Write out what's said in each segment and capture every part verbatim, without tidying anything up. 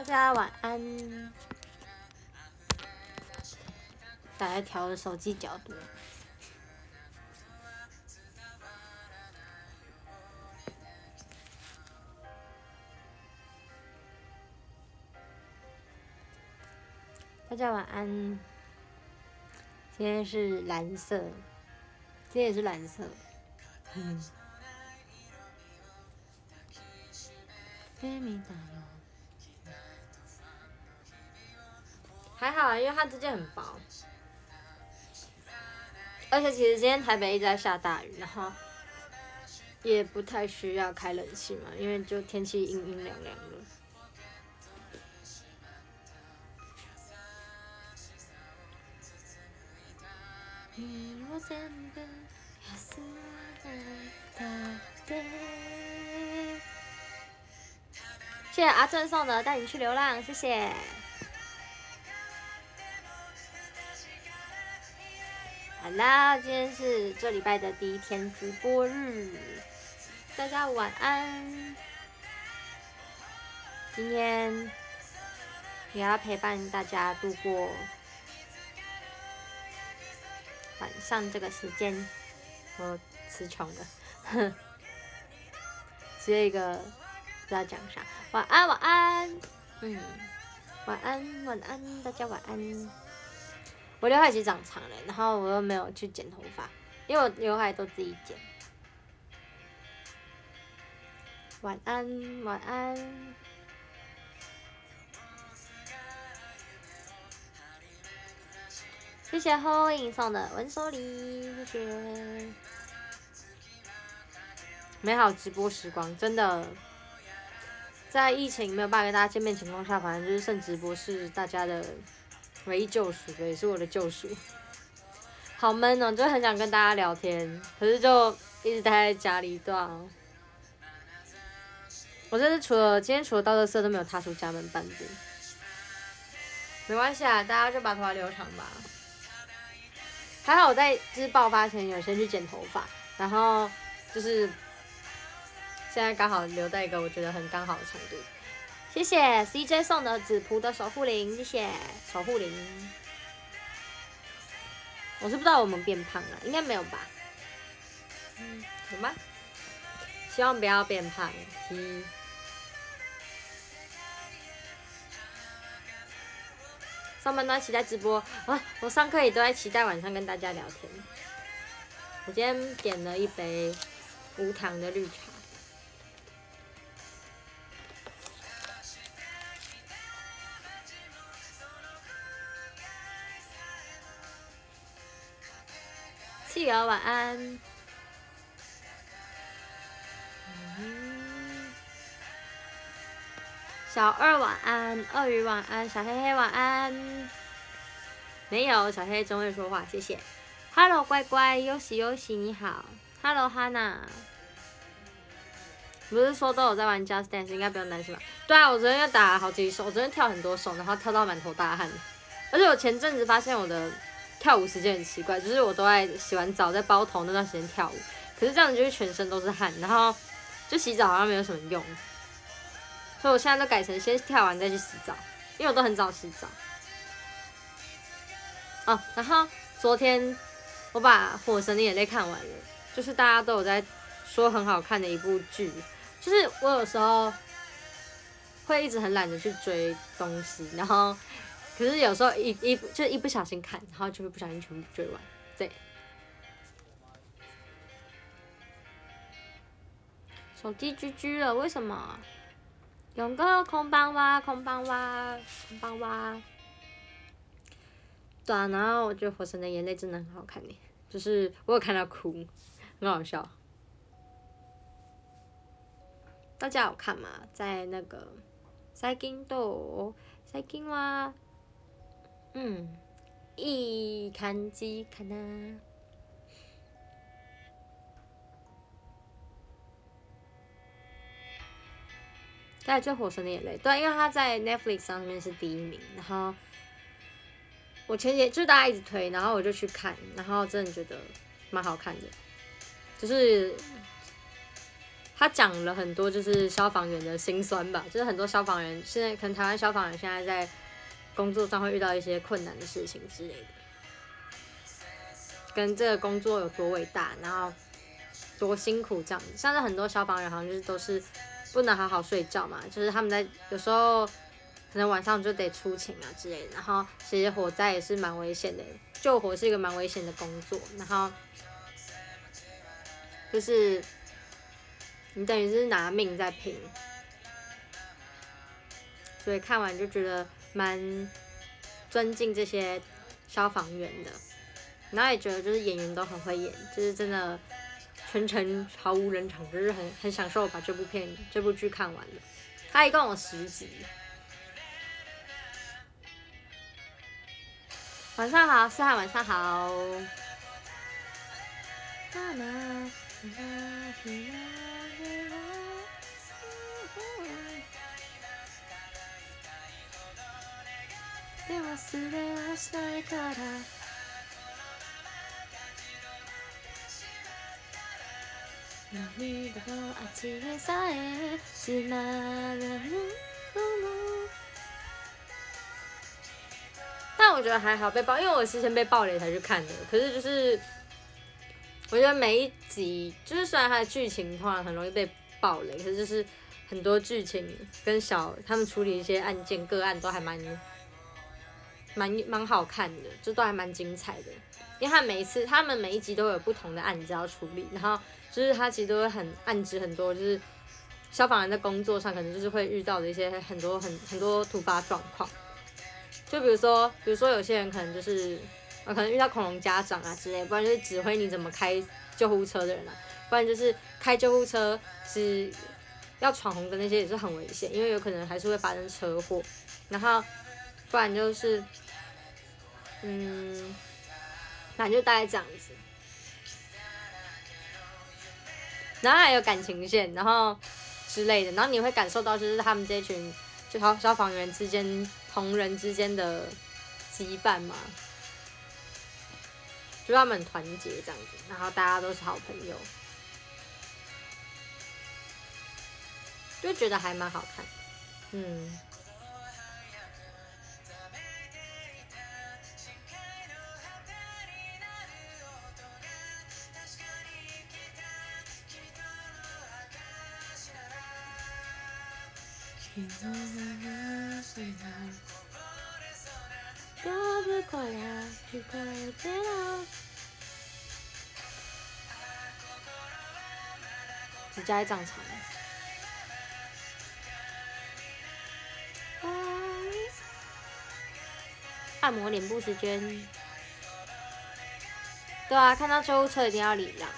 大家晚安。大家调了手机角度。大家晚安。今天是蓝色，今天也是蓝色。嗯。还好啊，因为它这件很薄，而且其实今天台北一直在下大雨，然后也不太需要开冷气嘛，因为就天气阴阴凉凉的。谢谢阿正送的带你去流浪，谢谢。好啦，今天是这礼拜的第一天直播日，大家晚安。今天也要陪伴大家度过晚上这个时间。我词穷了，接一个不知道讲啥。晚安，晚安，嗯，晚安，晚安，大家晚安。我刘海已经长长了，然后我又没有去剪头发，因为我刘海都自己剪。晚安，晚安。谢谢后影送的文手礼，谢谢。美好直播时光，真的，在疫情没有办法跟大家见面情况下，反正就是剩直播是大家的唯一救赎，也是我的救赎。好闷哦，就很想跟大家聊天，可是就一直待在家里，对啊。我真是除了今天除了倒垃圾都没有踏出家门半步。没关系啊，大家就把头发留长吧。还好我在就是爆发前有先去剪头发，然后就是现在刚好留在一个我觉得很刚好的程度。谢谢 C J 送的紫葡的守护灵，谢谢守护灵。我是不知道我们变胖了，应该没有吧？嗯，有吗？希望不要变胖。嗯。上班都在期待直播啊！我上课也都在期待晚上跟大家聊天。我今天点了一杯无糖的绿茶。企鹅晚安。嗯。小二晚安，鳄鱼晚安，小黑黑晚安。没有，小黑黑真会说话，谢谢。Hello 乖乖，优喜优喜你好。Hello 哈娜。不是说都有在玩 Just Dance， 应该不用担心吧？对啊，我昨天又打了好几首，我昨天跳很多首，然后跳到满头大汗。而且我前阵子发现我的跳舞时间很奇怪，就是我都在洗完澡在包头那段时间跳舞，可是这样子就是全身都是汗，然后就洗澡好像没有什么用。所以我现在都改成先跳完再去洗澡，因为我都很早洗澡。哦，然后昨天我把《火神的眼泪》看完了，就是大家都有在说很好看的一部剧。就是我有时候会一直很懒得去追东西，然后可是有时候一一就一不小心看，然后就会不小心全部追完。对。手机居居了，为什么？勇哥空邦哇，空邦哇，空邦哇。对啊，然后我觉得《火神的眼泪》真的很好看耶，就是我有看到哭，很好笑。大家有看吗？在那个最近都最近は嗯いい感じかな。再来就《火神的眼泪》，对，因为它在 Netflix 上面是第一名，然后我前几就是大家一直推，然后我就去看，然后真的觉得蛮好看的，就是他讲了很多就是消防员的辛酸吧，就是很多消防员现在可能台湾消防员现在在工作上会遇到一些困难的事情之类的，跟这个工作有多伟大，然后多辛苦这样子。像是很多消防员好像就是都是不能好好睡觉嘛，就是他们在有时候可能晚上就得出勤啊之类的，然后其实火灾也是蛮危险的，救火是一个蛮危险的工作，然后就是你等于是拿命在拼，所以看完就觉得蛮尊敬这些消防员的，然后也觉得就是演员都很会演，就是真的全程毫无冷场，就是很很享受把这部片这部剧看完了。它一共有十集。晚上好，思涵，晚上好。但我觉得还好被爆，因为我之前被爆雷才去看的。可是就是我觉得每一集，就是虽然它的剧情通常很容易被爆雷，可是就是很多剧情跟小他们处理一些案件个案都还蛮蛮蛮好看的，就都还蛮精彩的。因为他每一次他们每一集都有不同的案子要处理，然后就是他其实都会很暗指很多，就是消防员在工作上可能就是会遇到的一些很多很很多突发状况。就比如说，比如说有些人可能就是，呃，可能遇到恐龙家长啊之类，不然就是指挥你怎么开救护车的人啊，不然就是开救护车是要闯红灯那些也是很危险，因为有可能还是会发生车祸。然后，不然就是，嗯，反正就大概这样子。然后还有感情线，然后之类的，然后你会感受到就是他们这群就消消防员之间。同人之间的羁绊嘛，就他们很团结这样子，然后大家都是好朋友，就觉得还蛮好看，嗯。指甲也长长了。按摩脸部时间。对啊，看到救护车一定要礼让。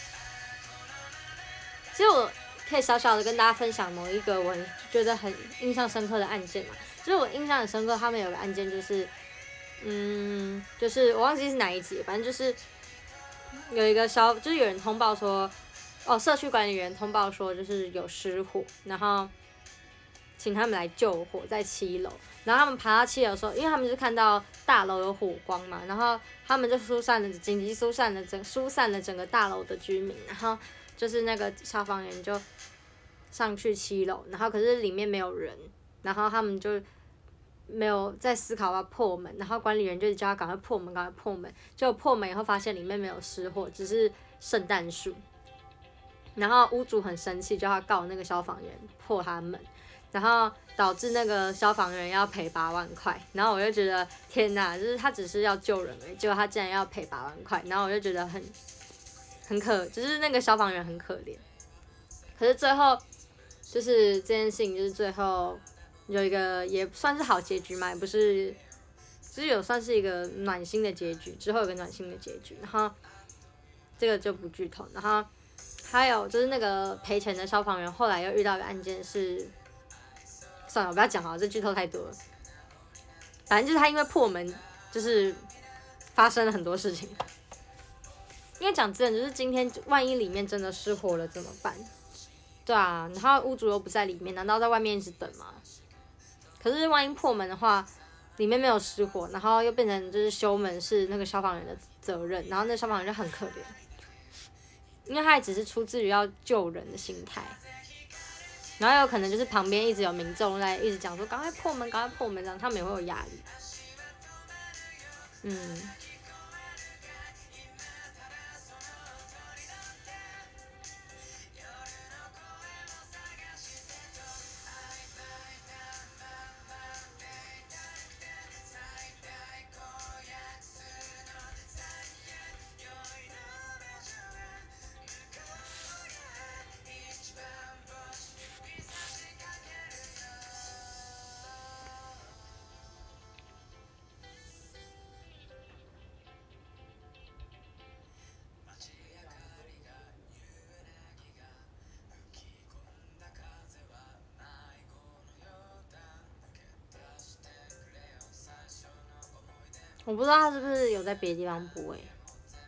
其实我可以小小的跟大家分享某一个我觉得很印象深刻的案件嘛，就是我印象很深刻，他们有个案件就是，嗯，就是我忘记是哪一集，反正就是有一个消，就是有人通报说，哦，社区管理员通报说就是有失火，然后请他们来救火在七楼，然后他们爬到七楼的时候，因为他们就看到大楼有火光嘛，然后他们就疏散了，紧急疏散了整疏散了整个大楼的居民，然后就是那个消防员就上去七楼，然后可是里面没有人，然后他们就没有在思考要破门，然后管理员就叫他赶快破门，赶快破门，结果破门以后发现里面没有失火，只是圣诞树，然后屋主很生气，叫他告那个消防员破他门。然后导致那个消防员要赔八万块，然后我就觉得天哪，就是他只是要救人而已，结果他竟然要赔八万块，然后我就觉得很很可，就是那个消防员很可怜。可是最后就是这件事情，就是最后有一个也算是好结局嘛，也不是，就是有算是一个暖心的结局，之后有个暖心的结局，然后这个就不剧透。然后还有就是那个赔钱的消防员后来又遇到一个案件是。算了，我不要讲好，这剧透太多了。反正就是他因为破门，就是发生了很多事情。因为讲真的，就是今天万一里面真的失火了怎么办？对啊，然后屋主又不在里面，难道在外面一直等吗？可是万一破门的话，里面没有失火，然后又变成就是修门是那个消防员的责任，然后那消防员就很可怜，因为他也只是出自于要救人的心态。 然后有可能就是旁边一直有民众在一直讲说赶快破门，赶快破门，这样他们也会有压力。嗯。我不知道他是不是有在别的地方播诶、欸，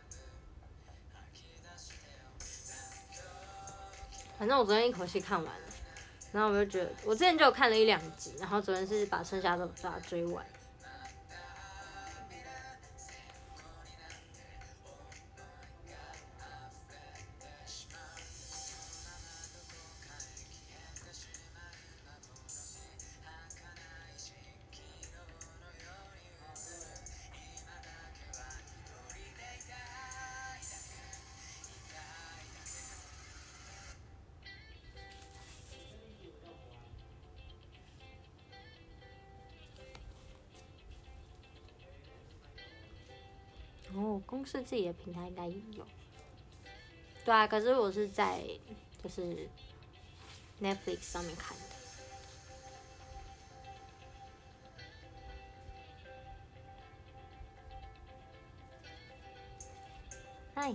反正我昨天一口气看完了，然后我就觉得，我之前就有看了一两集，然后昨天是把剩下的都把它追完。哦，公司自己的平台应该也有。对啊，可是我是在就是 Netflix 上面看的。嗨，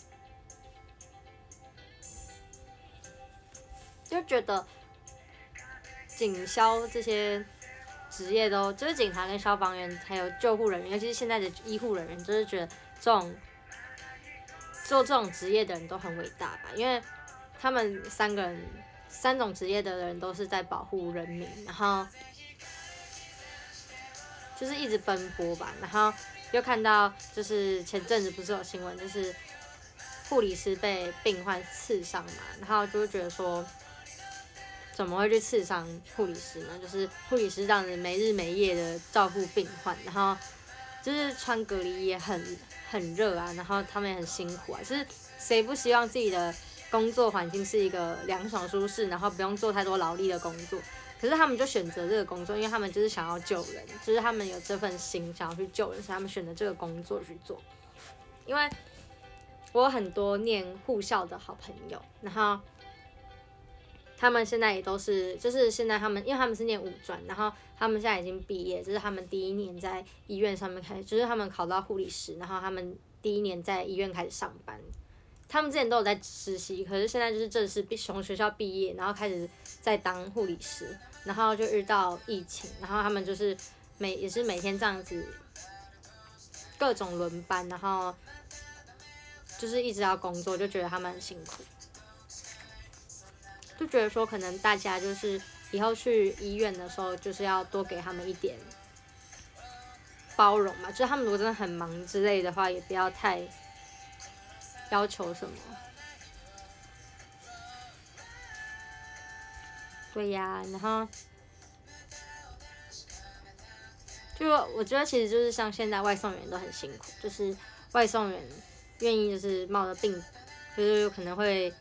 就觉得警消这些职业都，就是警察跟消防员还有救护人员，尤其是现在的医护人员，就是觉得这种做这种职业的人都很伟大吧，因为他们三个人三种职业的人都是在保护人民，然后就是一直奔波吧，然后又看到就是前阵子不是有新闻，就是护理师被病患刺伤嘛，然后就会觉得说。怎么会去刺伤护理师呢？就是护理师这样子没日没夜的照顾病患，然后就是穿隔离也很很热啊，然后他们也很辛苦啊。就是谁不希望自己的工作环境是一个凉爽舒适，然后不用做太多劳力的工作？可是他们就选择这个工作，因为他们就是想要救人，就是他们有这份心想要去救人，所以他们选择这个工作去做。因为我有很多念护校的好朋友，然后。他们现在也都是，就是现在他们，因为他们是念五专，然后他们现在已经毕业，这是他们第一年在医院上面开始，就是他们考到护理师，然后他们第一年在医院开始上班。他们之前都有在实习，可是现在就是正式从学校毕业，然后开始在当护理师，然后就遇到疫情，然后他们就是每也是每天这样子各种轮班，然后就是一直要工作，就觉得他们很辛苦。就觉得说，可能大家就是以后去医院的时候，就是要多给他们一点包容嘛。就是他们如果真的很忙之类的话，也不要太要求什么。对呀，然后就我觉得其实就是像现在外送员都很辛苦，就是外送员愿意就是冒着病，就是有可能会。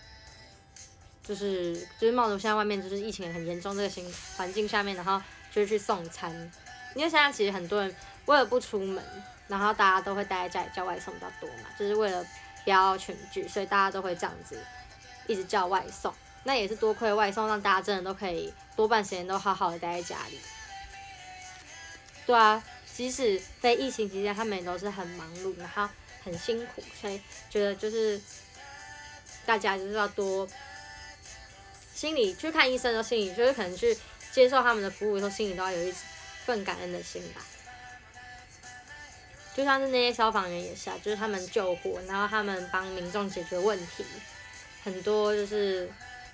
就是就是冒着现在外面就是疫情很严重这个情环境下面，然后就是去送餐，因为现在其实很多人为了不出门，然后大家都会待在家里叫外送比较多嘛，就是为了不要群聚，所以大家都会这样子一直叫外送。那也是多亏外送，让大家真的都可以多半时间都好好的待在家里。对啊，即使非疫情期间，他们也都是很忙碌，然后很辛苦，所以觉得就是大家就是要多。心里去看医生的心里，就是可能去接受他们的服务的时候，心里都要有一份感恩的心吧。就像是那些消防员也是啊，就是他们救火，然后他们帮民众解决问题，很多就是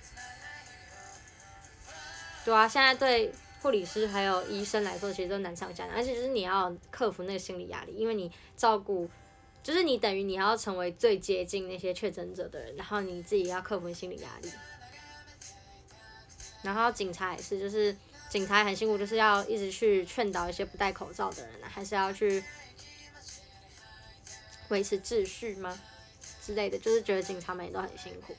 对啊，现在对护理师还有医生来说，其实都难上加难，而且就是你要克服那个心理压力，因为你照顾，就是你等于你要成为最接近那些确诊者的人，然后你自己要克服心理压力。 然后警察也是，就是警察很辛苦，就是要一直去劝导一些不戴口罩的人啊，还是要去维持秩序吗之类的，就是觉得警察们也都很辛苦。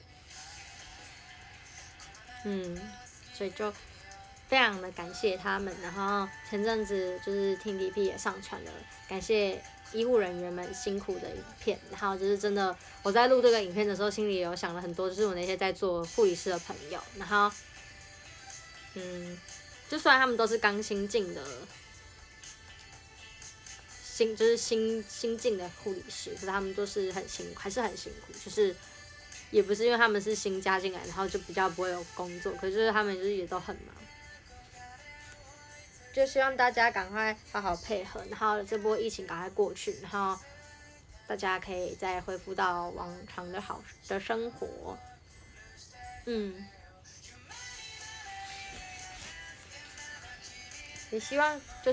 嗯，所以就非常的感谢他们。然后前阵子就是 T D P 也上传了感谢医护人员们辛苦的影片，然后就是真的我在录这个影片的时候，心里有想了很多，就是我那些在做护理师的朋友，然后嗯，就虽然他们都是刚新进的。新就是新新进的护理师，可是他们都是很辛苦，还是很辛苦，就是也不是因为他们是新加进来，然后就比较不会有工作，可是就是他们就是也都很忙，就希望大家赶快好好配合，然后这波疫情赶快过去，然后大家可以再恢复到往常的好的生活，嗯，也希望就是。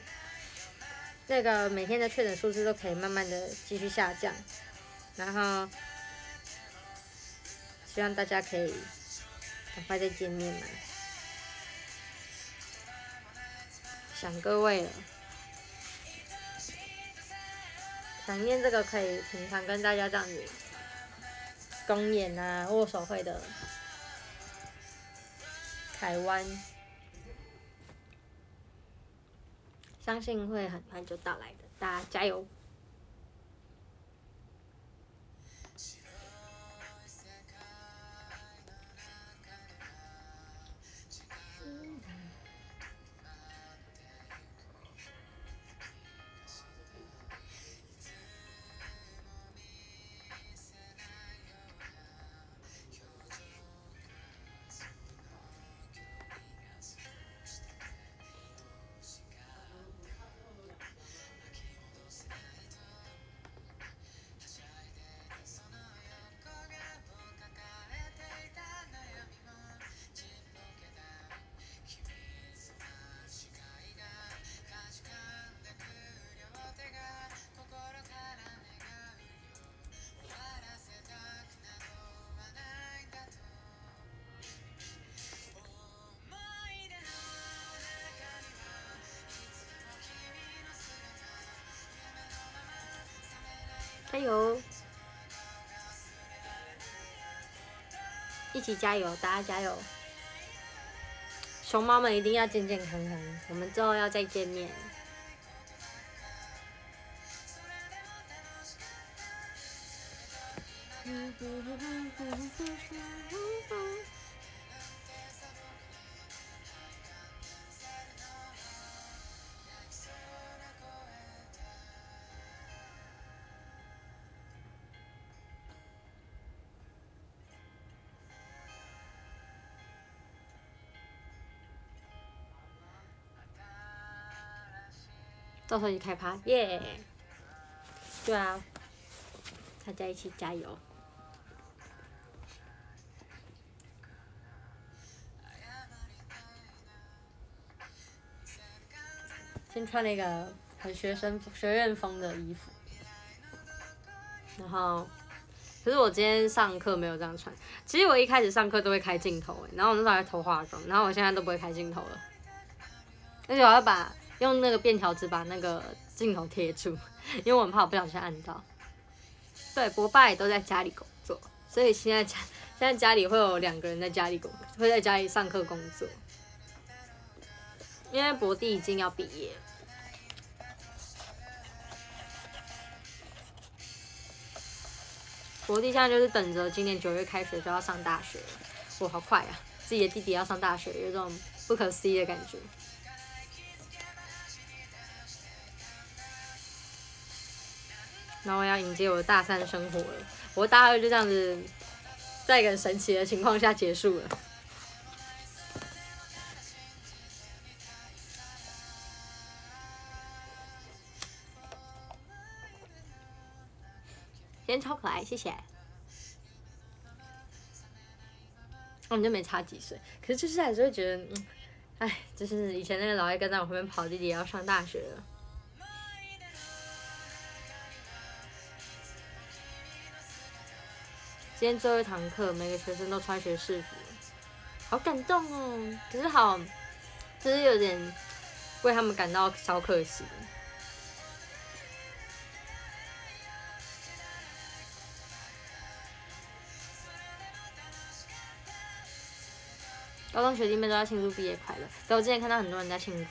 那个每天的确诊数字都可以慢慢的继续下降，然后希望大家可以赶快再见面嘛，想各位了，想念这个可以平常跟大家这样子公演啊、握手会的台湾。相信会很快就到来的，大家加油！加油！一起加油，大家加油！熊猫们一定要健健康康，我们之后要再见面。到时候一起开趴，耶！对啊，大家一起加油！先穿了一个很学生学院风的衣服，然后，可是我今天上课没有这样穿。其实我一开始上课都会开镜头哎，然后我那时候还偷化妆，然后我现在都不会开镜头了，而且我要把。用那个便条纸把那个镜头贴住，因为我很怕我不小心按到。对，博爸也都在家里工作，所以现在家现在家里会有两个人在家里工，会在家里上课工作。因为博弟已经要毕业了，博弟现在就是等着今年九月开学就要上大学了，哇，好快啊！自己的弟弟要上大学，有种不可思议的感觉。然后我要迎接我的大三生活了，我大二就这样子，在一个很神奇的情况下结束了。今天超可爱，谢谢。我们就没差几岁，可是就是还是会觉得，嗯，哎，就是以前那个老爱跟在我后面跑，弟弟也要上大学了。今天最后一堂课，每个学生都穿学士服。 好感动哦，可是好，就是有点为他们感到小可惜。高中学弟妹都要庆祝毕业快乐，对，我之前看到很多人在庆祝。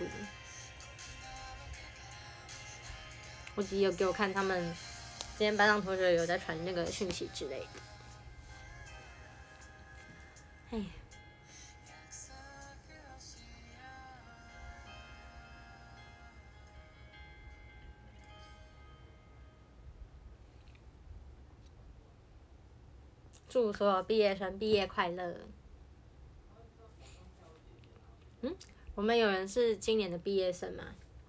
我弟有给我看他们今天班上同学有在传那个讯息之类的。哎。祝所有毕业生毕业快乐。嗯，我们有人是今年的毕业生吗？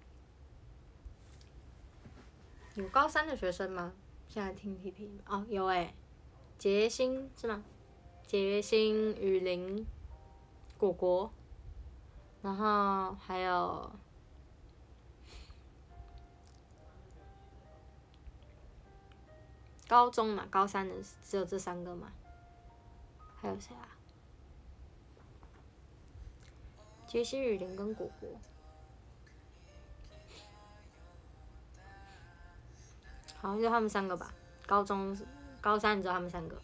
有高三的学生吗？现在听 P P 哦，有哎、欸，杰星是吗？杰星、雨林、果果，然后还有高中嘛，高三的只有这三个嘛？还有谁啊？杰星、雨林跟果果。好像就他们三个吧，高中、高三只有他们三个。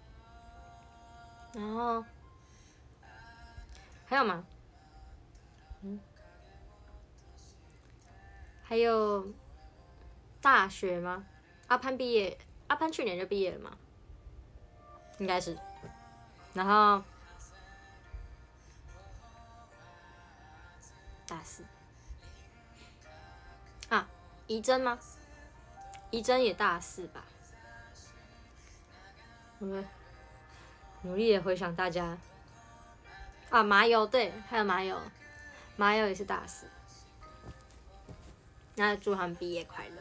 然后还有吗？嗯，还有大学吗？阿潘毕业，阿潘去年就毕业了嘛？应该是。然后大四啊，怡珍吗？怡珍也大四吧？我们努力的回想大家啊，麻油对，还有麻油，麻油也是大四。那祝他们毕业快乐。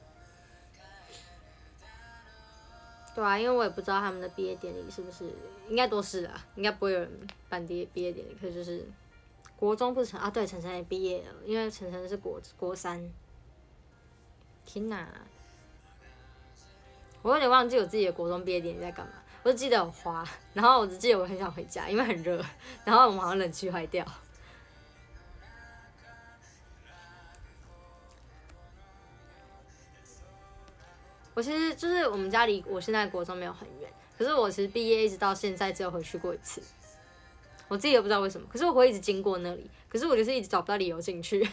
对啊，因为我也不知道他们的毕业典礼是不是，应该都是啊，应该不会有人办毕业毕业典礼。可是就是国中不是陈啊，对，晨晨也毕业了，因为晨晨是国国三。天哪！我有点忘记我自己的国中毕业典礼在干嘛，我只记得有花，然后我只记得我很想回家，因为很热，然后我们好像冷气坏掉。我其实就是我们家离我现在的国中没有很远，可是我其实毕业一直到现在只有回去过一次，我自己也不知道为什么，可是我会一直经过那里，可是我就是一直找不到理由进去，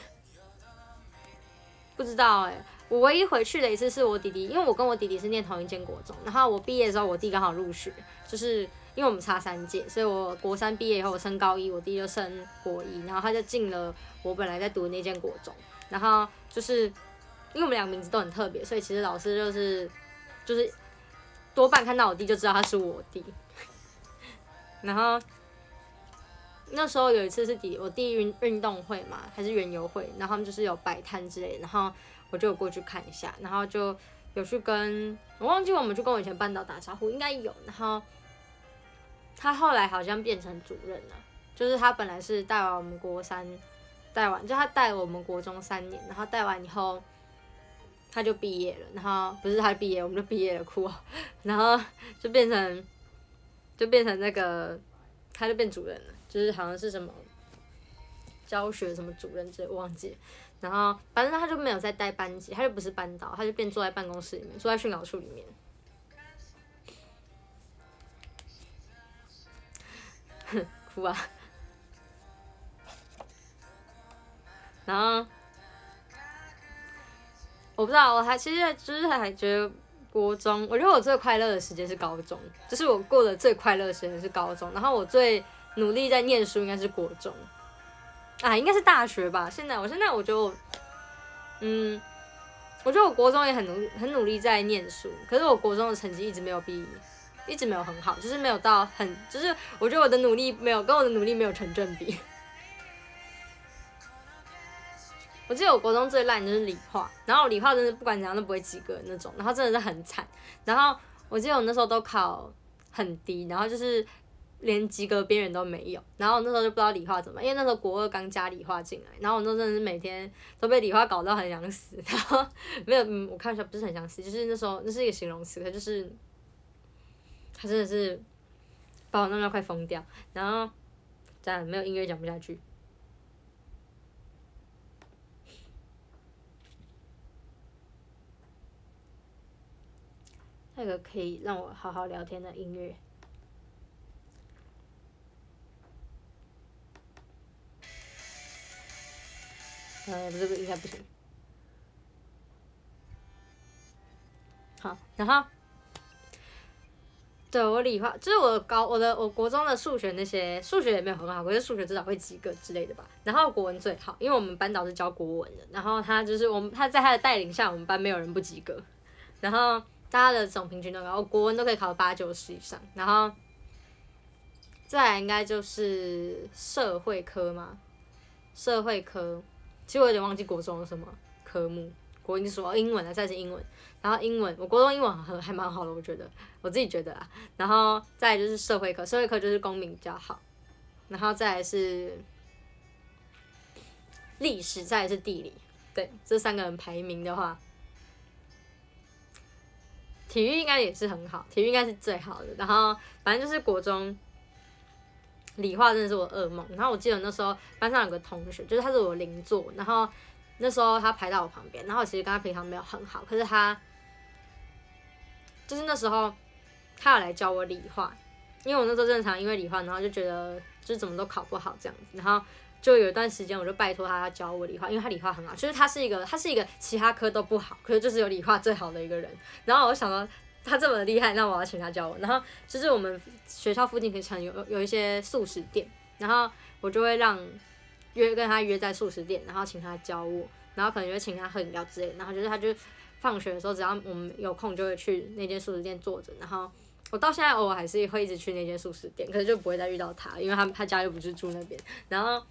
不知道哎、欸。我唯一回去的一次是我弟弟，因为我跟我弟弟是念同一间国中，然后我毕业的时候我弟刚好入学，就是因为我们差三届，所以我国三毕业以后我升高一，我弟就升国一，然后他就进了我本来在读的那间国中，然后就是因为我们两个名字都很特别，所以其实老师就是就是多半看到我弟就知道他是我弟，然后那时候有一次是弟我弟运运动会嘛，还是园游会，然后他们就是有摆摊之类的，然后我就有过去看一下，然后就有去跟我忘记我们去跟我以前班导打招呼，应该有。然后他后来好像变成主任了，就是他本来是带完我们国三，带完就他带我们国中三年，然后带完以后他就毕业了，然后不是他毕业，我们就毕业了，哭、喔，然后就变成就变成那个他就变主任了，就是好像是什么教学什么主任之类，我忘记了。然后反正他就没有再带班级，他就不是班导，他就变坐在办公室里面，坐在训导处里面。哭啊！然后我不知道，我还其实就是还觉得国中，我觉得我最快乐的时间是高中，就是我过得最快乐的时间是高中，然后我最努力在念书应该是国中。啊，应该是大学吧。现在，我现在我觉得我，嗯，我觉得我国中也很努很努力在念书，可是我国中的成绩一直没有比，一直没有很好，就是没有到很，就是我觉得我的努力没有跟我的努力没有成正比。我记得我国中最烂就是理化，然后理化真的不管怎样都不会及格的那种，然后真的是很惨。然后我记得我那时候都考很低，然后就是连及格边缘都没有，然后我那时候就不知道理化怎么办，因为那时候国二刚加理化进来，然后我那时候真的是每天都被理化搞到很想死，然后没有，嗯，我开玩笑不是很想死，就是那时候那是一个形容词，可就是他真的是把我弄到快疯掉，然后赞，没有音乐讲不下去。那个可以让我好好聊天的音乐。呃，这个应该不行。好，然后，对我理化，就是我高我的我国中的数学那些数学也没有很好，可是数学至少会及格之类的吧。然后国文最好，因为我们班导是教国文的，然后他就是我们他在他的带领下，我们班没有人不及格，然后大家的总平均都高，我国文都可以考八九十以上，然后再来应该就是社会科嘛，社会科。其实我有点忘记国中有什么科目，国英数英文啊，再是英文，然后英文我国中英文很还蛮好的，我觉得我自己觉得啦，然后再来就是社会科，社会科就是公民比较好，然后再来是历史，再来是地理，对，这三个人排名的话，体育应该也是很好，体育应该是最好的，然后反正就是国中。理化真的是我噩梦，然后我记得那时候班上有个同学，就是他是我邻座，然后那时候他排到我旁边，然后我其实跟他平常没有很好，可是他就是那时候他有来教我理化，因为我那时候正常因为理化，然后就觉得就是怎么都考不好这样子，然后就有一段时间我就拜托他要教我理化，因为他理化很好，就是他是一个他是一个其他科都不好，可是就是有理化最好的一个人，然后我就想到。他这么厉害，那我要请他教我。然后就是我们学校附近可以常有有一些素食店，然后我就会让约跟他约在素食店，然后请他教我，然后可能就会请他喝饮料之类的。然后就是他就放学的时候，只要我们有空就会去那间素食店坐着。然后我到现在偶尔还是会一直去那间素食店，可是就不会再遇到他，因为他他家又不是住那边。然后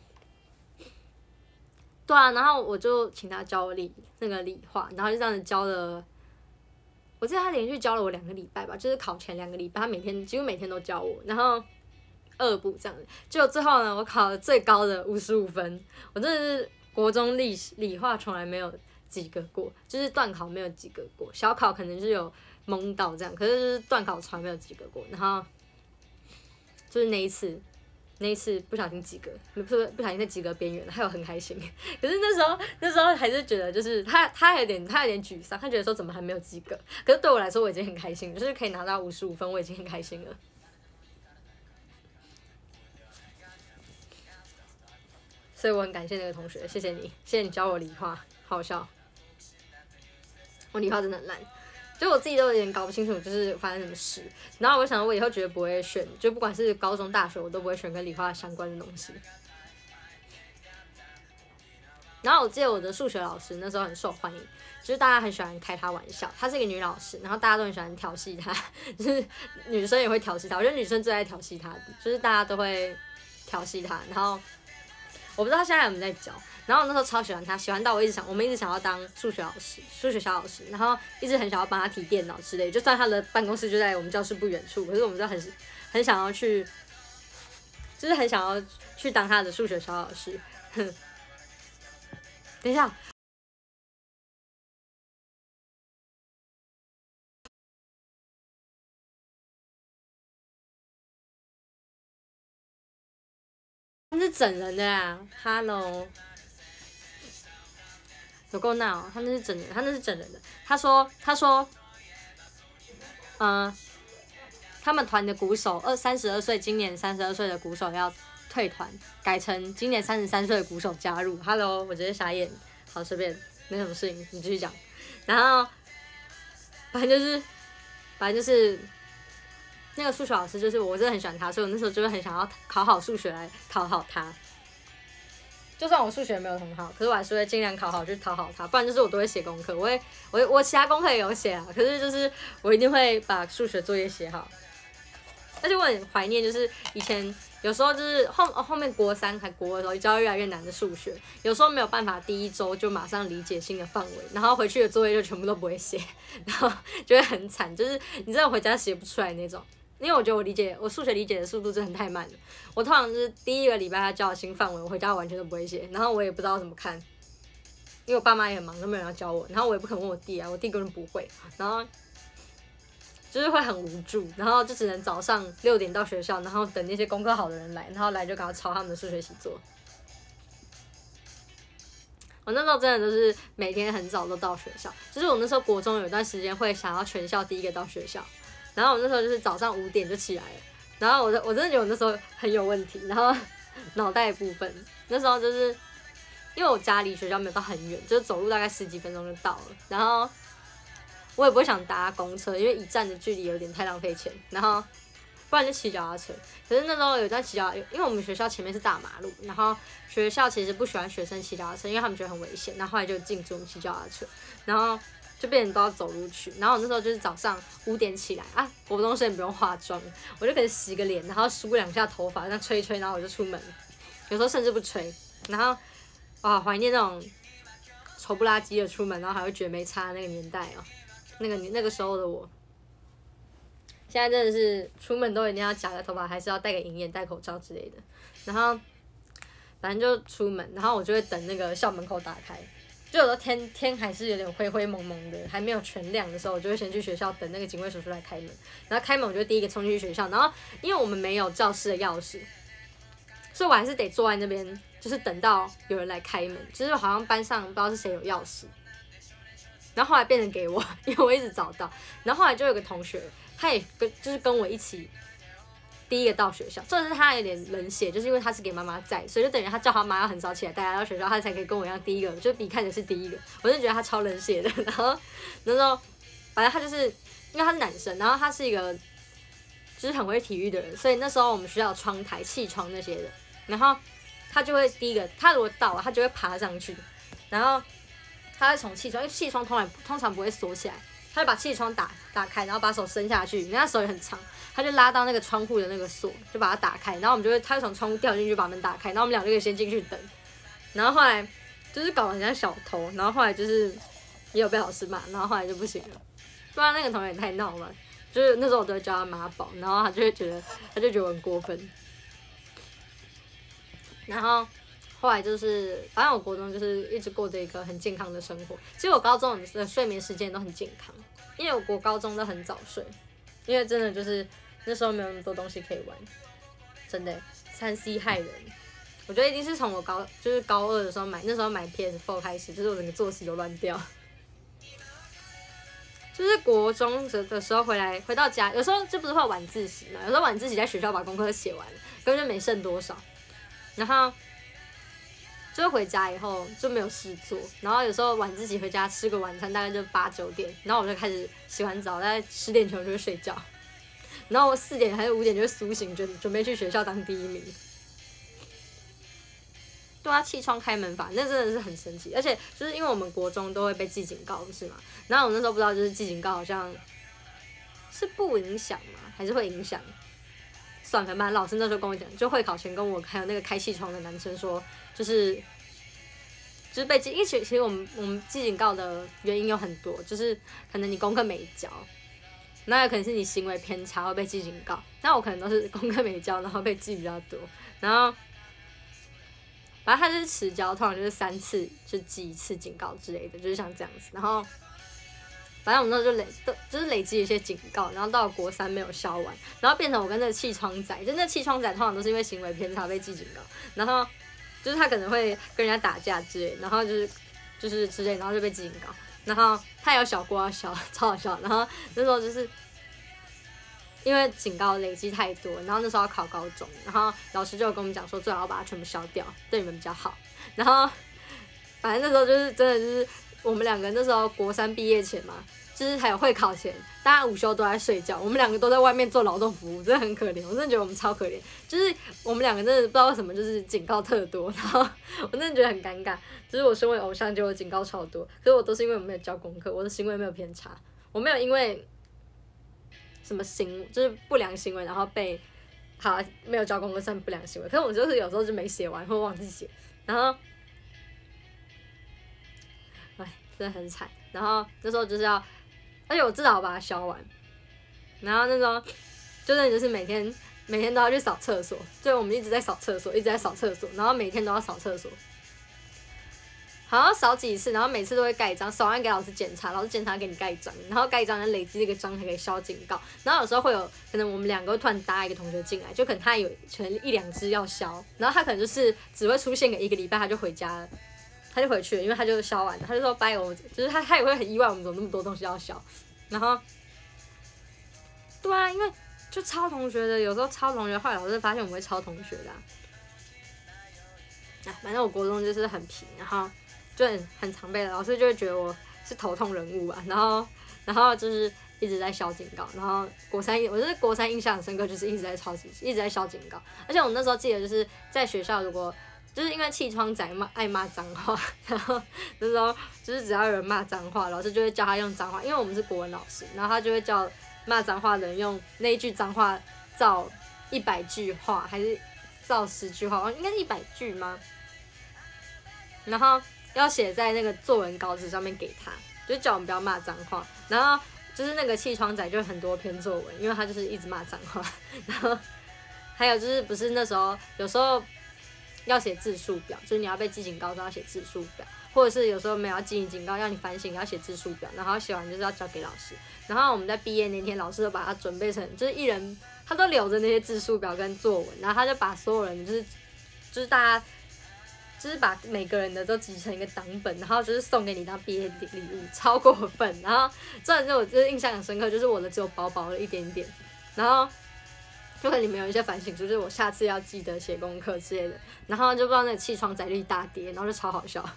对啊，然后我就请他教我理那个理化，然后就这样子教了。我记得他连续教了我两个礼拜吧，就是考前两个礼拜，他每天几乎每天都教我，然后二补这样子。结果最后呢，我考了最高的五十五分，我真的是国中历史理化从来没有及格过，就是段考没有及格过，小考可能就是有蒙到这样，可是就是段考从来没有及格过。然后就是那一次。那一次不小心及格，不是不小心在及格边缘了，害我很开心。可是那时候那时候还是觉得就是他他有点他有点沮丧，他觉得说怎么还没有及格。可是对我来说我已经很开心了，就是可以拿到五十五分，我已经很开心了。所以我很感谢那个同学，谢谢你，谢谢你教我理化，好好笑。我理化真的很烂。就我自己都有点搞不清楚，就是发生什么事。然后我想，我以后绝对不会选，就不管是高中、大学，我都不会选跟理化相关的东西。然后我记得我的数学老师那时候很受欢迎，就是大家很喜欢开她玩笑。她是一个女老师，然后大家都很喜欢调戏她，就是女生也会调戏她。我觉得女生最爱调戏她的，就是大家都会调戏她。然后我不知道现在有没有在教。然后我那时候超喜欢他，喜欢到我一直想，我们一直想要当数学老师、数学小老师，然后一直很想要帮他提电脑之类。就算他的办公室就在我们教室不远处，可是我们就很很想要去，就是很想要去当他的数学小老师。等一下，他是整人的啦 ，Hello。有够闹、喔，他那是整人，他那是整人的。他说，他说，嗯、呃，他们团的鼓手二三十二岁，今年三十二岁的鼓手要退团，改成今年三十三岁的鼓手加入。Hello， 我直接傻眼。好，随便，没什么事情，你继续讲。然后，反正就是，反正就是那个数学老师，就是我真的很喜欢他，所以我那时候就会很想要考好数学来讨好他。就算我数学没有很好，可是我还是会尽量考好去讨好他，不然就是我都会写功课，我会我我其他功课也有写啊，可是就是我一定会把数学作业写好。而且我很怀念，就是以前有时候就是后后面国三还国二的时候，教越来越难的数学，有时候没有办法第一周就马上理解新的范围，然后回去的作业就全部都不会写，然后就会很惨，就是你真的回家写不出来那种。因为我觉得我理解我数学理解的速度真的太慢了，我通常就是第一个礼拜他教的新范围，我回家完全都不会写，然后我也不知道怎么看，因为我爸妈也很忙，都没有人要教我，然后我也不肯问我弟啊，我弟根本不会，然后就是会很无助，然后就只能早上六点到学校，然后等那些功课好的人来，然后来就赶快抄他们的数学习作。我那时候真的都是每天很早都到学校，就是我那时候国中有一段时间会想要全校第一个到学校，然后我那时候就是早上五点就起来了，然后我我真的觉得我那时候很有问题，然后脑袋的部分那时候就是因为我家离学校没有到很远，就是走路大概十几分钟就到了，然后我也不会想搭公车，因为一站的距离有点太浪费钱，然后不然就骑脚踏车。可是那时候有一段骑脚，因为我们学校前面是大马路，然后学校其实不喜欢学生骑脚踏车，因为他们觉得很危险，然后后来就禁止我们骑脚踏车，然后就变成都要走路去。然后我那时候就是早上五点起来啊，国中生也不用化妆，我就可以洗个脸，然后梳两下头发，这样吹一吹，然后我就出门。有时候甚至不吹，然后哇，怀念那种丑不拉几的出门，然后还会觉得没差的那个年代哦，那个那个时候的我。现在真的是出门都一定要夹个头发，还是要戴个银眼、戴口罩之类的。然后反正就出门，然后我就会等那个校门口打开。就有时候天天还是有点灰灰蒙蒙的，还没有全亮的时候，我就会先去学校等那个警卫叔叔来开门。然后开门我就第一个冲进去学校，然后因为我们没有教室的钥匙，所以我还是得坐在那边，就是等到有人来开门。就是好像班上不知道是谁有钥匙，然后后来变成给我，因为我一直找到。然后后来就有个同学。他也跟就是跟我一起第一个到学校，这是他有点冷血，就是因为他是给妈妈载，所以就等于他叫他妈要很早起来带他到学校，他才可以跟我一样第一个，就比看着是第一个。我就觉得他超冷血的。然后那时候反正他就是因为他是男生，然后他是一个就是很会体育的人，所以那时候我们学校有窗台、气窗那些的，然后他就会第一个，他如果到了，他就会爬上去，然后他会从气窗，因为气窗通常通常不会锁起来。他就把气窗打打开，然后把手伸下去，人家手也很长，他就拉到那个窗户的那个锁，就把它打开，然后我们就会，他就从窗户掉进去，把门打开，然后我们两个就可以先进去等，然后后来就是搞得很像小偷，然后后来就是也有被老师骂，然后后来就不行了，不然那个同学也太闹了，就是那时候我都会叫他妈宝，然后他就会觉得，他就觉得我很过分，然后。后来就是，反正我国中就是一直过着一个很健康的生活。其实我高中的睡眠时间都很健康，因为我国高中都很早睡，因为真的就是那时候没有那么多东西可以玩，真的三 C 害人。我觉得一定是从我高就是高二的时候买，那时候买 P S 四 开始，就是我整个作息都乱掉。就是国中的时候回来回到家，有时候就不是会晚自习嘛，有时候晚自习在学校把功课写完，根本就没剩多少，然后。就回家以后就没有事做，然后有时候晚自习回家吃个晚餐，大概就八九点，然后我就开始洗完澡，大概十点前我就会睡觉，然后我四点还是五点就会苏醒，准准备去学校当第一名。对啊，气窗开门法那真的是很神奇，而且就是因为我们国中都会被记警告，不是吗？然后我那时候不知道，就是记警告好像是不影响吗？还是会影响？算了，反正老师那时候跟我讲，就会考前跟我还有那个开气窗的男生说。就是就是被记，因为其实我们我们记警告的原因有很多，就是可能你功课没交，那有可能是你行为偏差会被记警告。那我可能都是功课没交，然后被记比较多，然后反正他就是迟交，通常就是三次就记一次警告之类的，就是像这样子。然后反正我们那时候就累，就是累积一些警告，然后到了国三没有消完，然后变成我跟那个气窗仔，就那气窗仔通常都是因为行为偏差被记警告，然后。就是他可能会跟人家打架之类，然后就是就是之类，然后就被记警告，然后他有小锅要消，超好笑。然后那时候就是因为警告累积太多，然后那时候要考高中，然后老师就有跟我们讲说，最好要把它全部消掉，对你们比较好。然后反正那时候就是真的就是我们两个那时候国三毕业前嘛。就是还有会考前，大家午休都在睡觉，我们两个都在外面做劳动服务，真的很可怜。我真的觉得我们超可怜，就是我们两个真的不知道为什么就是警告特多，然后我真的觉得很尴尬。就是我身为偶像，就我警告超多，可是我都是因为我没有交功课，我的行为没有偏差，我没有因为什么行就是不良行为，然后被好没有交功课算不良行为。可是我就是有时候就没写完或忘记写，然后哎真的很惨。然后那时候就是要。而且我至少把它消完，然后那时候就真的就是每天每天都要去扫厕所，所以我们一直在扫厕所，一直在扫厕所，然后每天都要扫厕所。 好像扫几次，然后每次都会盖章，扫完给老师检查，老师检查给你盖章，然后盖章累积这个章才可以消警告。然后有时候会有可能我们两个会突然搭一个同学进来，就可能他有可能一两只要消，然后他可能就是只会出现个一个礼拜，他就回家了，他就回去了，因为他就消完了，他就说拜我，就是他他也会很意外我们怎么那么多东西要消，然后对啊，因为就抄同学的，有时候抄同学，后来老师发现我们会抄同学的、啊。啊，反正我国中就是很皮，然后就很很常被老师就会觉得我是头痛人物啊，然后然后就是一直在消警告，然后国三我就是国三印象很深刻，就是一直在抄一直在消警告，而且我那时候记得就是在学校如果就是因为气窗仔骂爱骂脏话，然后那时候就是只要有人骂脏话，老师就会教他用脏话，因为我们是国文老师，然后他就会叫骂脏话的人用那一句脏话造一百句话，还是造十句话，应该是一百句吗？然后要写在那个作文稿纸上面给他，就叫我们不要骂脏话。然后就是那个气窗仔就很多篇作文，因为他就是一直骂脏话。然后还有就是不是那时候有时候要写字数表，就是你要被记警告都要写字数表，或者是有时候没有要记你警告要你反省要写字数表，然后写完就是要交给老师。然后我们在毕业那天，老师都把它准备成就是一人他都留着那些字数表跟作文，然后他就把所有人就是就是大家。就是把每个人的都集成一个档本，然后就是送给你当毕业礼物，超过分。然后这然就我就是印象很深刻，就是我的只有薄薄的一点点，然后就可能里面有一些反省书，就是我下次要记得写功课之类的。然后就不知道那个气窗仔就一大叠，然后就超好笑。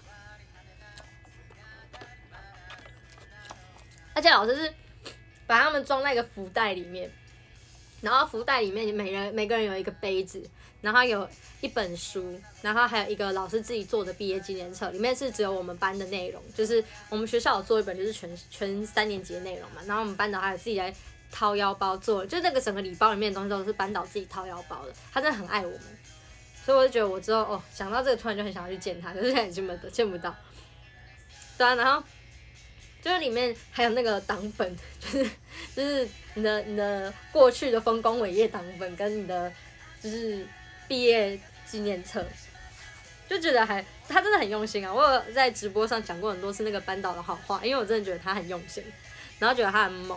而且老师是把他们装在一个福袋里面，然后福袋里面每人每个人有一个杯子。然后有一本书，然后还有一个老师自己做的毕业纪念册，里面是只有我们班的内容，就是我们学校有做一本，就是全全三年级的内容嘛。然后我们班导还有自己来掏腰包做，就那个整个礼包里面的东西都是班导自己掏腰包的，他真的很爱我们，所以我就觉得我之后哦想到这个突然就很想要去见他，可是现在也见不到，见不到。对啊，然后就是里面还有那个档本，就是就是你的你的过去的丰功伟业档本跟你的就是毕业纪念册，就觉得还他真的很用心啊！我有在直播上讲过很多次那个班导的好话，因为我真的觉得他很用心，然后觉得他很猛，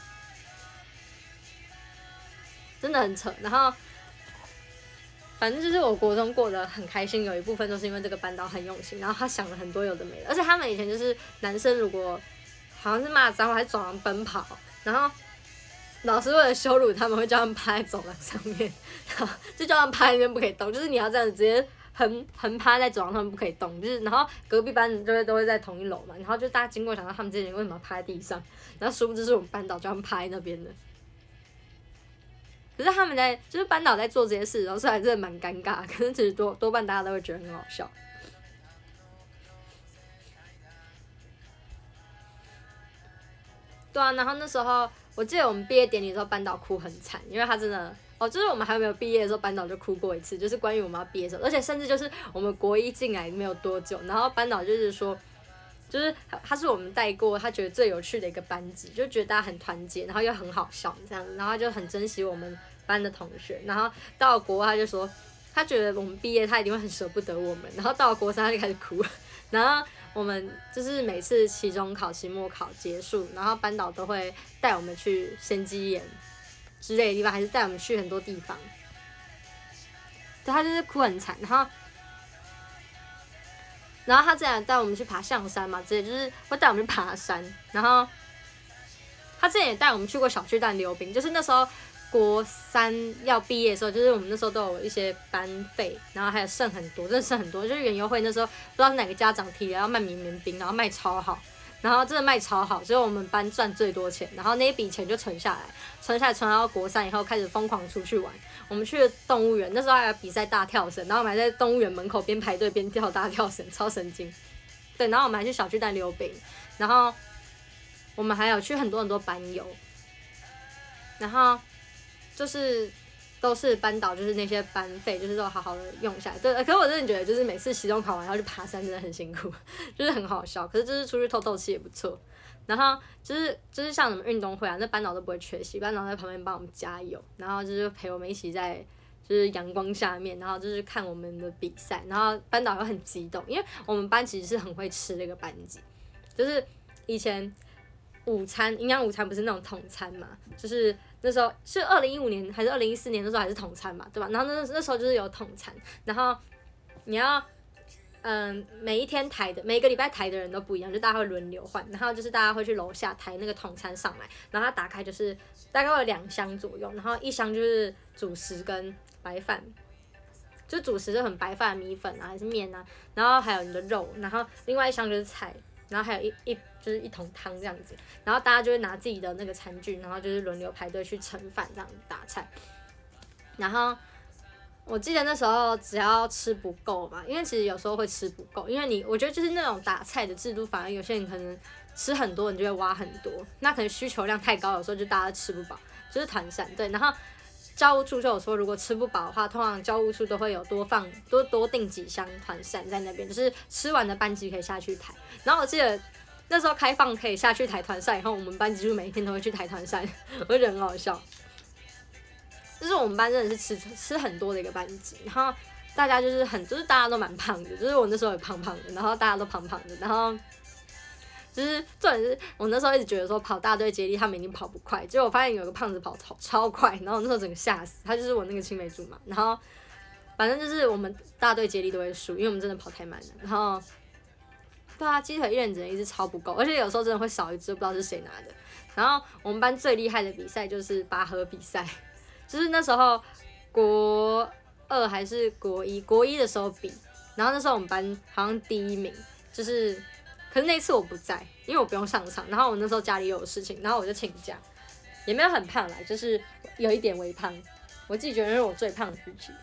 真的很扯。然后反正就是我国中过得很开心，有一部分都是因为这个班导很用心，然后他想了很多有的没的，而且他们以前就是男生如果好像是骂脏话还走廊奔跑，然后。老师为了羞辱他们，会叫他们趴在走廊上面，然后就叫他们趴在那边不可以动，就是你要这样子直接横横趴在走廊上面不可以动，就是然后隔壁班就会都会在同一楼嘛，然后就大家经过想到他们这些人为什么要趴在地上，然后殊不知是我们班导叫他们趴在那边的。可是他们在就是班导在做这些事的时候，虽然真的蛮尴尬，可是其实多多半大家都会觉得很好笑。对啊，然后那时候。我记得我们毕业典礼的时候，班导哭很惨，因为他真的哦，就是我们还没有毕业的时候，班导就哭过一次，就是关于我们要毕业的时候，而且甚至就是我们国一进来没有多久，然后班导就是说，就是他是我们带过他觉得最有趣的一个班级，就觉得大家很团结，然后又很好笑这样子，然后他就很珍惜我们班的同学，然后到了国二他就说，他觉得我们毕业他一定会很舍不得我们，然后到了国三他就开始哭，然后。我们就是每次期中考、期末考结束，然后班导都会带我们去仙鸡岩之类的地方，还是带我们去很多地方。对，他就是哭很惨，然后，然后他之前带我们去爬象山嘛，之类就是会带我们去爬山。然后他之前也带我们去过小巨蛋溜冰，就是那时候。国三要毕业的时候，就是我们那时候都有一些班费，然后还有剩很多，真的剩很多。就是园游会那时候不知道是哪个家长提了要卖绵绵冰，然后卖超好，然后真的卖超好，所以我们班赚最多钱，然后那一笔钱就存下来，存下来存到国三以后开始疯狂出去玩。我们去了动物园，那时候还有比赛大跳绳，然后我们还在动物园门口边排队边跳大跳绳，超神经。对，然后我们还去小巨蛋溜冰，然后我们还有去很多很多班游，然后。就是都是班导，就是那些班费，就是都好好的用下来。对，可是我真的觉得，就是每次期中考完然后去爬山，真的很辛苦，就是很好笑。可是就是出去透透气也不错。然后就是就是像什么运动会啊，那班导都不会缺席，班导在旁边帮我们加油，然后就是陪我们一起在就是阳光下面，然后就是看我们的比赛，然后班导又很激动，因为我们班其实是很会吃的一个班级，就是以前午餐营养午餐不是那种统餐嘛，就是那时候是二零一五年还是二零一四年那时候还是统餐嘛，对吧？然后那那时候就是有统餐，然后你要。嗯，每一天抬的，每个礼拜抬的人都不一样，就大家会轮流换，然后就是大家会去楼下抬那个统餐上来，然后它打开就是大概有两箱左右，然后一箱就是主食跟白饭，就主食就很白饭、米粉啊还是面啊，然后还有你的肉，然后另外一箱就是菜，然后还有一一就是一桶汤这样子，然后大家就会拿自己的那个餐具，然后就是轮流排队去盛饭这样子打菜，然后。我记得那时候只要吃不够嘛，因为其实有时候会吃不够，因为你我觉得就是那种打菜的制度，反而有些人可能吃很多，你就会挖很多，那可能需求量太高，有时候就大家吃不饱，就是团膳对。然后教务处就有说，如果吃不饱的话，通常教务处都会有多放多多订几箱团膳在那边，就是吃完的班级可以下去抬。然后我记得那时候开放可以下去抬团膳以后，我们班几乎每一天都会去抬团膳，我就觉得很好笑。就是我们班真的是吃吃很多的一个班级，然后大家就是很就是大家都蛮胖的，就是我那时候也胖胖的，然后大家都胖胖的，然后就是重点是我那时候一直觉得说跑大队接力他们一定跑不快，结果我发现有个胖子跑超超快，然后我那时候整个吓死，他就是我那个青梅竹马，然后反正就是我们大队接力都会输，因为我们真的跑太慢了，然后对啊，鸡腿一人只能一直超不够，而且有时候真的会少一只，不知道是谁拿的。然后我们班最厉害的比赛就是拔河比赛。就是那时候国二还是国一，国一的时候比，然后那时候我们班好像第一名，就是，可是那次我不在，因为我不用上场，然后我那时候家里有事情，然后我就请假，也没有很胖啦，就是有一点微胖，我自己觉得是我最胖的时期。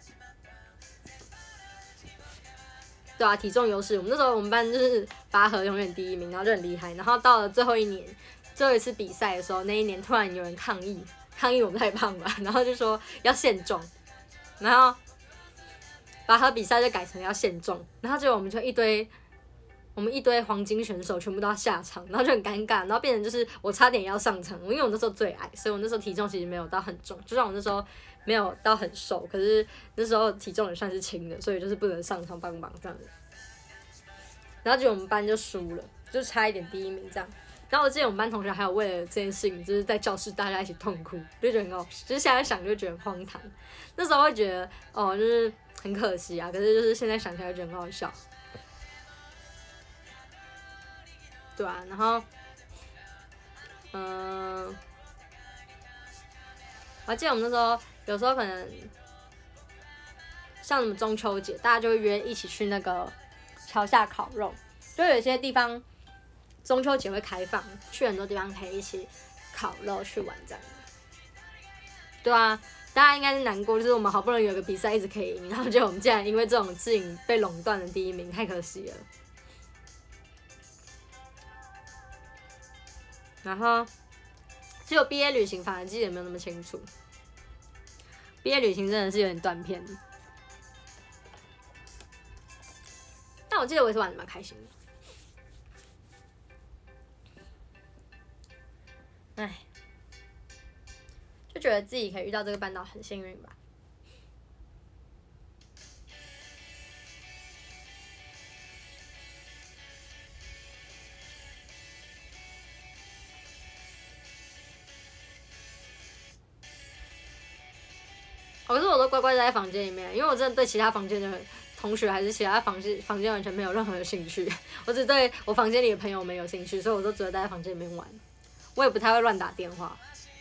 对啊，体重优势，我们那时候我们班就是拔河永远第一名，然后就很厉害，然后到了最后一年，最后一次比赛的时候，那一年突然有人抗议。抗议我们太胖吧，然后就说要限重，然后拔河比赛就改成要限重，然后结果我们就一堆我们一堆黄金选手全部都要下场，然后就很尴尬，然后变成就是我差点要上场，因为我那时候最矮，所以我那时候体重其实没有到很重，就算我那时候没有到很瘦，可是那时候体重也算是轻的，所以就是不能上场帮忙这样子。然后结果我们班就输了，就差一点第一名这样。然后我记得我们班同学还有为了这件事情，就是在教室大家一起痛哭，就觉得很好，就是现在想就觉得很荒唐。那时候会觉得哦，就是很可惜啊，可是就是现在想起来就觉得很好笑。对啊，然后，嗯、呃，我还记得我们那时候有时候可能像什么中秋节，大家就会约一起去那个桥下烤肉，就有些地方。中秋节会开放，去很多地方可以一起烤肉去玩这样。对啊，大家应该是难过，就是我们好不容易有个比赛一直可以赢，然后结果我们竟然因为这种事情被垄断了第一名，太可惜了。然后，其实我毕业旅行反而记得没有那么清楚，毕业旅行真的是有点断片。但我记得我也是玩的蛮开心的。唉，就觉得自己可以遇到这个班导很幸运吧。哦，可是我都乖乖待在房间里面，因为我真的对其他房间的同学还是其他房间房间完全没有任何的兴趣，我只对我房间里的朋友们有兴趣，所以我都只会待在房间里面玩。我也不太会乱打电话。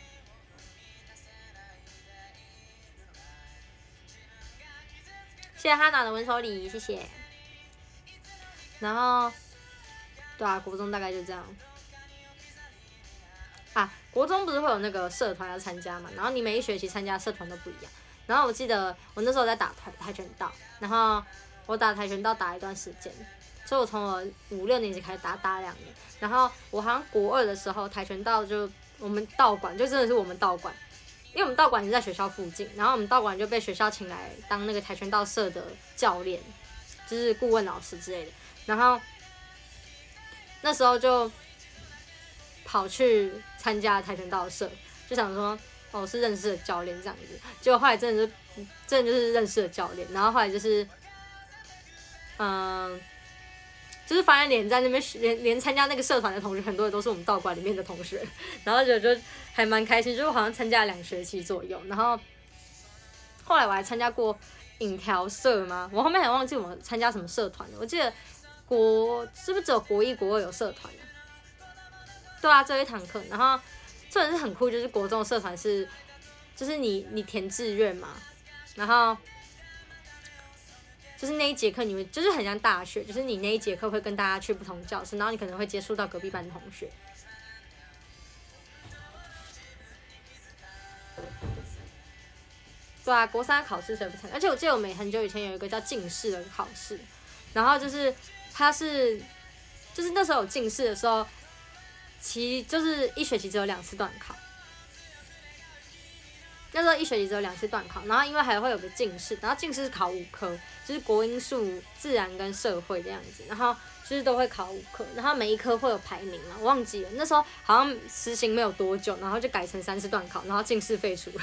谢谢哈娜的文手礼，谢谢。然后，对啊，国中大概就这样。啊，国中不是会有那个社团要参加嘛？然后你每一学期参加社团都不一样。然后我记得我那时候在打跆跆拳道，然后我打跆拳道打一段时间。所以我从我五六年级开始打，打两年。然后我好像国二的时候，跆拳道就我们道馆就真的是我们道馆，因为我们道馆是在学校附近，然后我们道馆就被学校请来当那个跆拳道社的教练，就是顾问老师之类的。然后那时候就跑去参加跆拳道社，就想说哦是认识的教练这样子，结果后来真的就真的就是认识的教练，然后后来就是嗯。就是发现连在那边连连参加那个社团的同学，很多人都是我们道馆里面的同学，然后就就还蛮开心，就是好像参加了两学期左右，然后后来我还参加过影调社嘛，我后面还忘记我们参加什么社团了，我记得国是不是只有国一国二有社团啊？对啊，只有一堂课，然后这也是很酷，就是国中的社团是就是你你填志愿嘛，然后。就是那一节课，你们就是很像大学，就是你那一节课会跟大家去不同教室，然后你可能会接触到隔壁班的同学。对啊，国三考试谁不参加？而且我记得我们很久以前有一个叫进士的考试，然后就是它是，就是那时候有进士的时候，其就是一学期只有两次段考。那时候一学期只有两次段考，然后因为还会有个进士，然后进士是考五科，就是国英数、自然跟社会这样子，然后就是都会考五科，然后每一科会有排名嘛，我忘记了，那时候好像实行没有多久，然后就改成三次段考，然后进士废除了。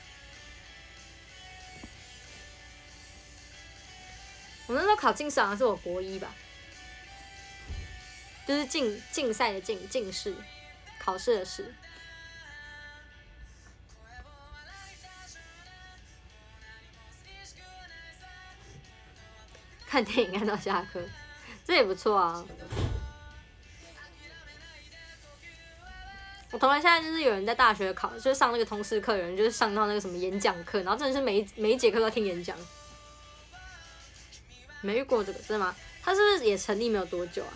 我那时候考进士好像是我国一吧，就是竞竞赛的竞进士，考试的试。看电影看到下课，这也不错啊。我同学现在就是有人在大学考，就是上那个通识课，有人就是上到那个什么演讲课，然后真的是每一每一节课都要听演讲。没遇过这个，真的吗？他是不是也成立没有多久啊？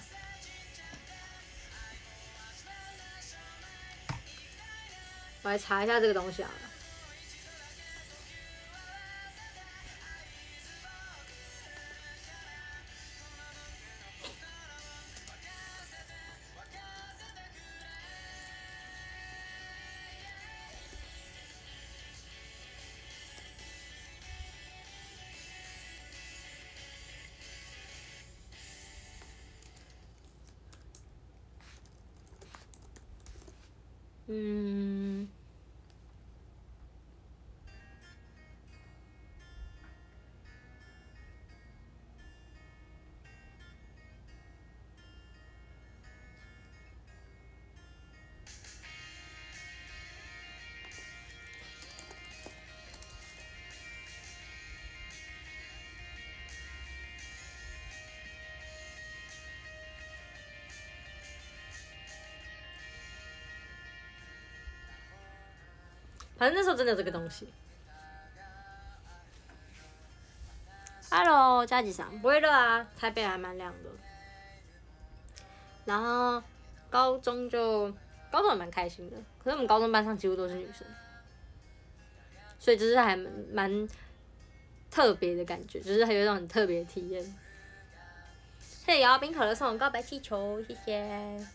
我来查一下这个东西好了。嗯，反正那时候真的有这个东西。Hello， 佳吉桑，不会热啊，台北还蛮凉的。然后高中就高中也蛮开心的，可是我们高中班上几乎都是女生，所以就是还蛮特别的感觉，就是还有一种很特别的体验。谢谢摇冰可乐送我告白气球，谢谢。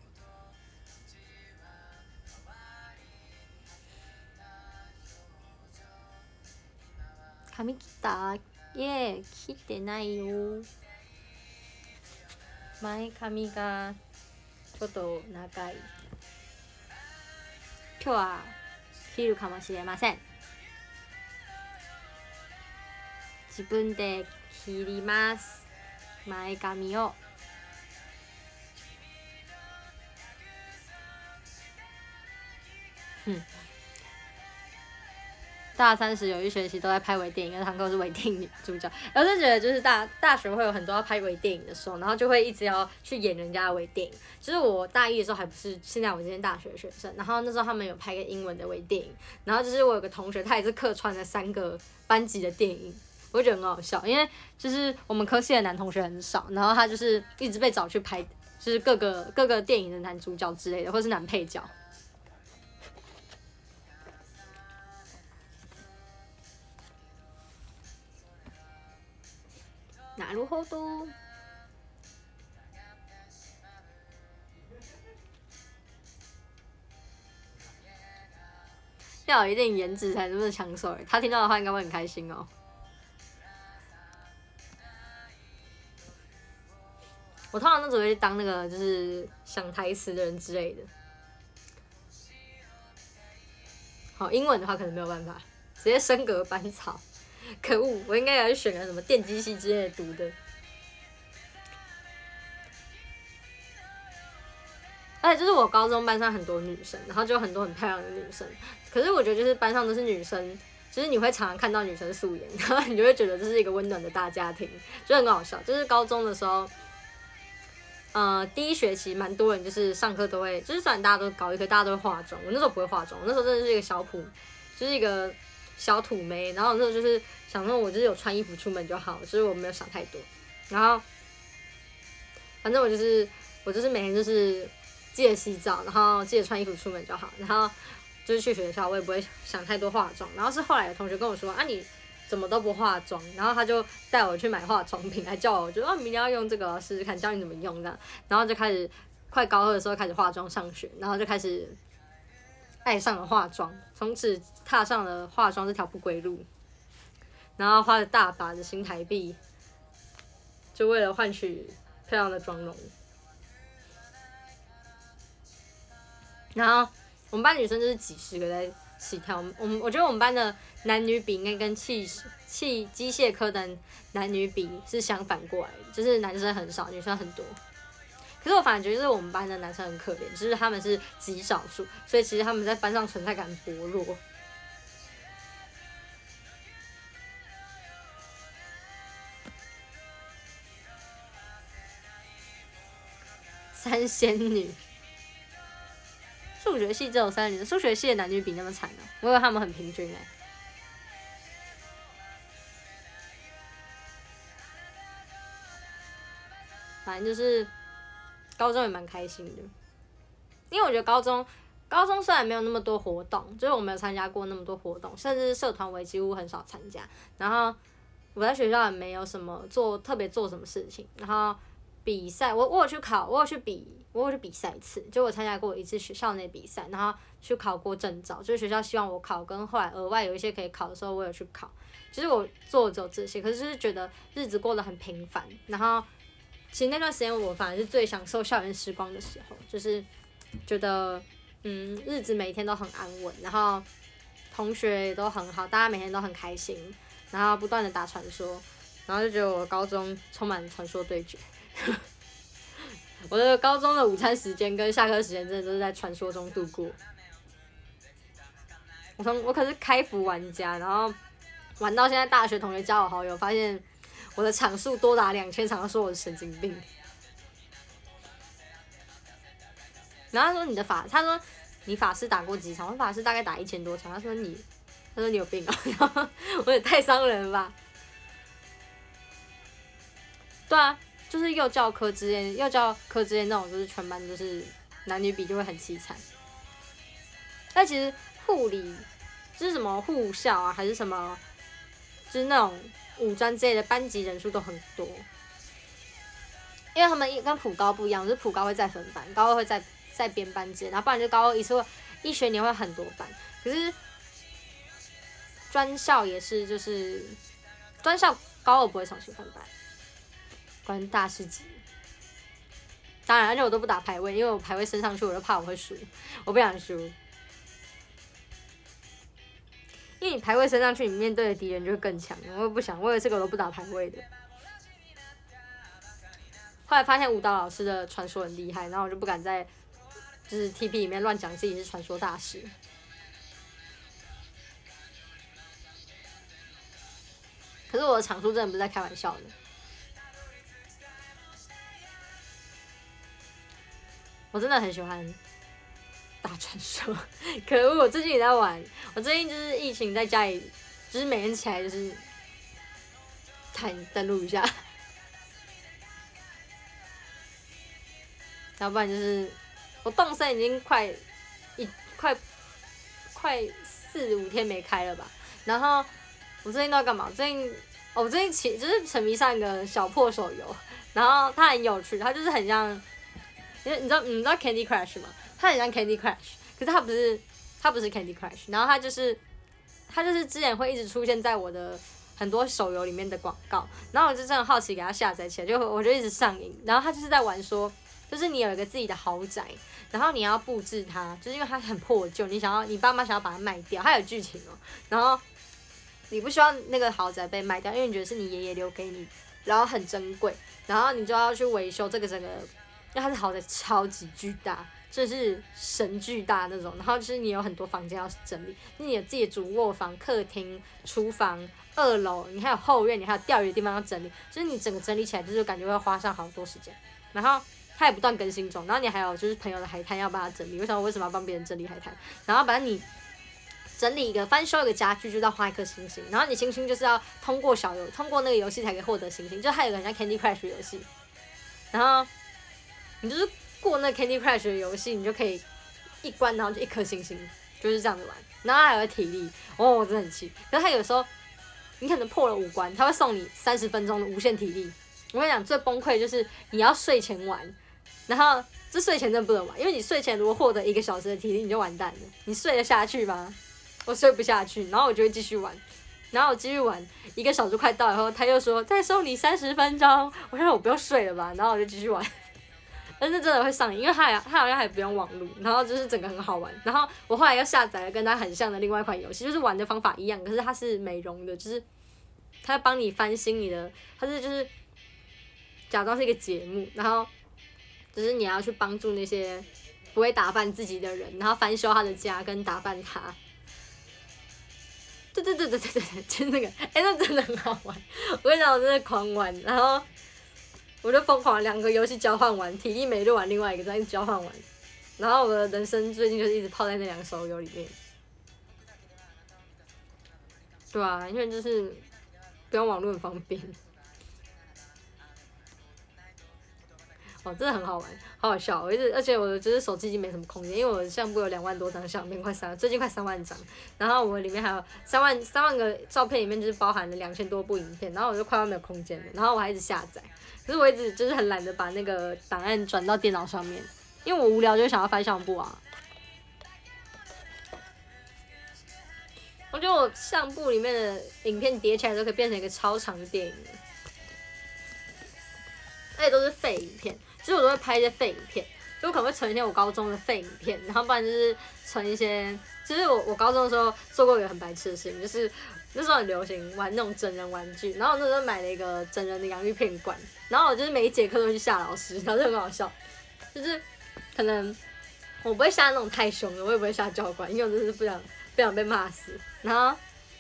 髪切った？いえ、切ってないよ。前髪がちょっと長い。今日は切るかもしれません。自分で切ります。前髪を。哼。大三时有一学期都在拍微电影，那堂课是微电影女主角。然后就觉得就是大大学会有很多要拍微电影的时候，然后就会一直要去演人家的微电影。就是我大一的时候还不是现在我这边大学的学生，然后那时候他们有拍个英文的微电影，然后就是我有个同学他也是客串了三个班级的电影，我觉得很好笑，因为就是我们科系的男同学很少，然后他就是一直被找去拍，就是各个各个电影的男主角之类的，或是男配角。なるほど。要有一定颜值才能这么抢手，他听到的话应该会很开心哦。我通常都只会当那个就是想台词的人之类的。 好，英文的话可能没有办法，直接升格班草。可恶，我应该要去选个什么电机系之类的读的。而且就是我高中班上很多女生，然后就有很多很漂亮的女生。可是我觉得就是班上都是女生，就是你会常常看到女生素颜，然后你就会觉得这是一个温暖的大家庭，就很好笑。就是高中的时候。呃，第一学期蛮多人就是上课都会，就是虽然大家都高一，可大家都会化妆。我那时候不会化妆，我那时候真的是一个小普，就是一个小土妹。然后我那时候就是想说，我就是有穿衣服出门就好，就是我没有想太多。然后反正我就是我就是每天就是记得洗澡，然后记得穿衣服出门就好。然后就是去学校，我也不会想太多化妆。然后是后来有同学跟我说啊，你怎么都不化妆，然后他就带我去买化妆品，还叫我就哦明天要用这个试试看，教你怎么用这样，然后就开始快高二的时候开始化妆上学，然后就开始爱上了化妆，从此踏上了化妆这条不归路，然后花了大把的新台币，就为了换取漂亮的妆容。然后我们班女生就是几十个在起跳，我们我觉得我们班的男女比应该跟汽汽机械科的男女比是相反过来的，就是男生很少，女生很多。可是我反而觉得就是我们班的男生很可怜，就是他们是极少数，所以其实他们在班上存在感薄弱。三仙女。数学系只有三个女生，数学系的男女比那么惨哦、喔，我以为他们很平均哎、欸。反正就是高中也蛮开心的，因为我觉得高中高中虽然没有那么多活动，就是我没有参加过那么多活动，甚至社团我也几乎很少参加。然后我在学校也没有什么做特别做什么事情，然后比赛我我有去考，我有去比。我有去比赛一次，就我参加过一次学校内比赛，然后去考过证照，就是学校希望我考，跟后来额外有一些可以考的时候，我有去考。其实我做的只有这些，可是就是觉得日子过得很平凡。然后其实那段时间我反而是最享受校园时光的时候，就是觉得嗯日子每天都很安稳，然后同学也都很好，大家每天都很开心，然后不断的打传说，然后就觉得我高中充满传说对决。我的高中的午餐时间跟下课时间真的都是在传说中度过。我从我可是开服玩家，然后玩到现在大学同学加我好友，发现我的场数多达两千场，都说我是神经病。然后他说你的法，他说你法师打过几场？我法师大概打一千多场。他说你，他说你有病啊！然后我也太伤人了吧？对啊。就是幼教科之间，幼教科之间那种，就是全班就是男女比就会很凄惨。但其实护理就是什么护校啊，还是什么，就是那种五专之类的班级人数都很多，因为他们跟普高不一样，就是普高会再分班，高二会再再编班级，然后不然就高二一次会一学年会很多班。可是专校也是，就是专校高二不会重新分班。关大师级，当然，而且我都不打排位，因为我排位升上去，我就怕我会输，我不想输。因为你排位升上去，你面对的敌人就会更强，我也不想，我有这个我都不打排位的。后来发现舞蹈老师的传说很厉害，然后我就不敢在就是 T P 里面乱讲自己是传说大师。可是我的场数真的不是在开玩笑的。我真的很喜欢打传说，可恶！我最近也在玩，我最近就是疫情在家里，就是每天起来就是看登录一下，要不然就是我动森已经快一快快四五天没开了吧。然后我最近都在干嘛？最近我最近起就是沉迷上一个小破手游，然后它很有趣，它就是很像。你知道你知道 Candy Crush 吗？它很像 Candy Crush， 可是它不是它不是 Candy Crush， 然后它就是它就是之前会一直出现在我的很多手游里面的广告，然后我就真的好奇给它下载起来，就我就一直上瘾。然后它就是在玩说， 就是你有一个自己的豪宅，然后你要布置它，就是因为它很破旧，你想要你爸妈想要把它卖掉，它有剧情哦、喔。然后你不希望那个豪宅被卖掉，因为你觉得是你爷爷留给你，然后很珍贵，然后你就要去维修这个整个，因为它的豪宅超级巨大。就是神巨大那种，然后就是你有很多房间要整理，你有自己的主卧房、客厅、厨房、二楼，你还有后院，你还有钓鱼的地方要整理，就是你整个整理起来就是感觉会花上好多时间。然后它也不断更新中，然后你还有就是朋友的海滩要帮他整理，为什么为什么要帮别人整理海滩？然后反正你整理一个翻修一个家具，就要花一颗星星，然后你星星就是要通过小游，通过那个游戏才可以获得星星，就还有个很像 Candy Crush 的游戏，然后你就是。过那 Candy Crush 的游戏，你就可以一关，然后就一颗星星，就是这样子玩。然后还有体力，哦，我真的很气。可是他有时候，你可能破了五关，他会送你三十分钟的无限体力。我跟你讲，最崩溃就是你要睡前玩，然后这睡前真的不能玩，因为你睡前如果获得一个小时的体力，你就完蛋了。你睡得下去吗？我睡不下去，然后我就会继续玩。然后我继续玩，一个小时快到以后，他又说再送你三十分钟。我说我不用睡了吧，然后我就继续玩。但是真的会上瘾，因为它它好像还不用网路，然后就是整个很好玩。然后我后来又下载了跟它很像的另外一款游戏，就是玩的方法一样，可是它是美容的，就是它帮你翻新你的，它是就是假装是一个节目，然后就是你要去帮助那些不会打扮自己的人，然后翻修他的家跟打扮他。对对对对对对，就是那个，哎、欸，那真的很好玩。我跟你讲，我真的狂玩，然后。我就疯狂两个游戏交换完，体力没就玩另外一个，再一直交换完。然后我的人生最近就是一直泡在那两个手游里面。对啊，因为就是不用网络很方便。哦，真的很好玩，好好笑。我一直，而且我就是手机已经没什么空间，因为我的相簿有两万多张相片，快三，最近快三万张。然后我里面还有三万三万个照片，里面就是包含了两千多部影片，然后我就快要没有空间了。然后我还一直下载。可是我一直就是很懒得把那个档案转到电脑上面，因为我无聊就想要翻相簿啊。我觉得我相簿里面的影片叠起来都可以变成一个超长的电影，而且都是废影片。其实我都会拍一些废影片，就我可能会存一些我高中的废影片，然后不然就是存一些。其实我我高中的时候做过一个很白痴的事情，就是那时候很流行玩那种真人玩具，然后我那时候买了一个真人的洋芋片罐，然后我就是每一节课都去吓老师，然后就很好笑，就是可能我不会吓那种太凶的，我也不会吓教官，因为我真是不想不想被骂死，然后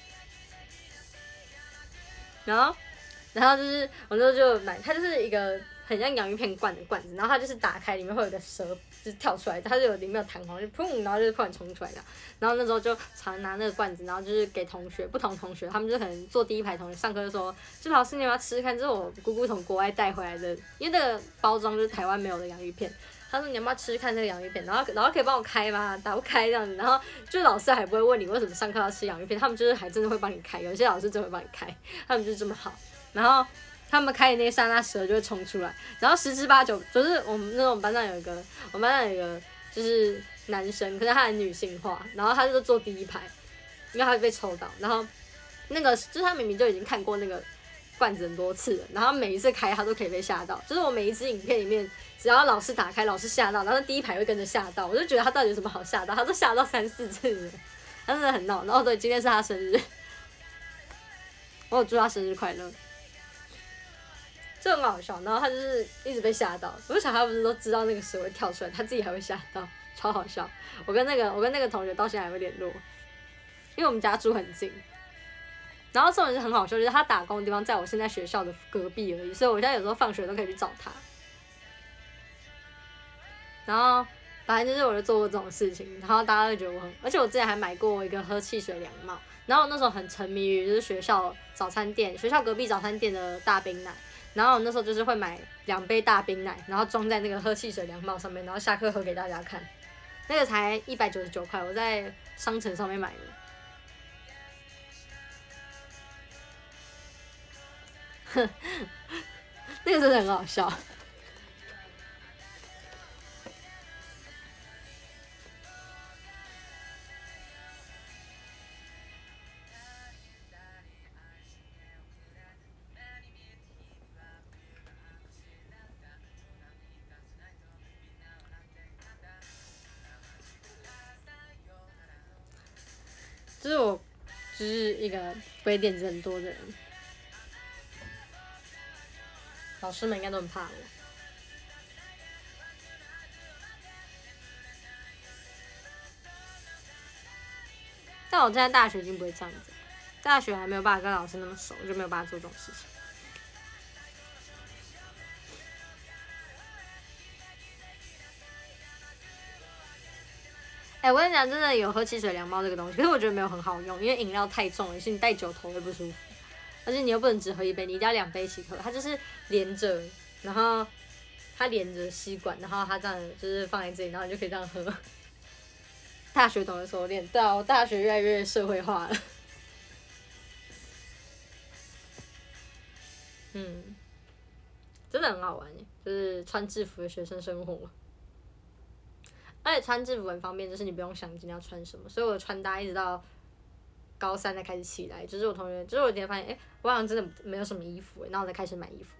然后然后就是我那时候就买，它就是一个。很像洋芋片罐的罐子，然后它就是打开里面会有一个蛇，就是跳出来，它就有里面有弹簧，就砰，然后就突然冲出来的。然后那时候就常拿那个罐子，然后就是给同学，不同同学，他们就可能坐第一排同学上课就说，就老师你要不要吃吃看，这是我姑姑从国外带回来的，因为那个包装就是台湾没有的洋芋片。他说你要不要吃吃看这个洋芋片，然后然后可以帮我开吗？打不开这样子，然后就老师还不会问你为什么上课要吃洋芋片，他们就是还真的会帮你开，有些老师真的会帮你开，他们就是这么好，然后。他们开的那个刹那，蛇就会冲出来，然后十之八九就是我们那种班上有一个，我们班上有一个就是男生，可是他很女性化，然后他就坐第一排，因为他被抽到，然后那个就是他明明就已经看过那个罐子很多次了，然后每一次开他都可以被吓到，就是我每一支影片里面，只要老师打开，老师吓到，然后第一排会跟着吓到，我就觉得他到底有什么好吓到，他都吓到三四次了，他真的很闹，然后对，今天是他生日，我有祝他生日快乐。就很好笑，然后他就是一直被吓到。我小孩不是都知道那个蛇会跳出来，他自己还会吓到，超好笑。我跟那个我跟那个同学到现在还会联络，因为我们家住很近。然后这种人很好笑，就是他打工的地方在我现在学校的隔壁而已，所以我现在有时候放学都可以去找他。然后反正就是我就做过这种事情，然后大家都觉得我很，而且我之前还买过一个喝汽水凉帽，然后我那时候很沉迷于就是学校早餐店，学校隔壁早餐店的大冰奶。然后我那时候就是会买两杯大冰奶，然后装在那个喝汽水凉帽上面，然后下课喝给大家看。那个才一百九十九块，我在商城上面买的。那个真的很好笑。 就是我就是一个鬼点子很多的人，老师们应该都很怕我。但我现在大学已经不会这样子，大学还没有办法跟老师那么熟，就没有办法做这种事情。哎、欸，我跟你讲，真的有喝汽水凉帽这个东西，可是我觉得没有很好用，因为饮料太重了，是你带酒头会不舒服，而且你又不能只喝一杯，你一定要两杯一起喝。它就是连着，然后它连着吸管，然后它这样就是放在这里，然后你就可以这样喝。大学懂得收敛，对啊，我大学越来越社会化了。嗯，真的很好玩耶，就是穿制服的学生生活。而且穿制服很方便，就是你不用想今天要穿什么，所以我的穿搭一直到高三才开始起来。就是我同学，就是我今天发现，哎、欸，我好像真的没有什么衣服，然后我才开始买衣服。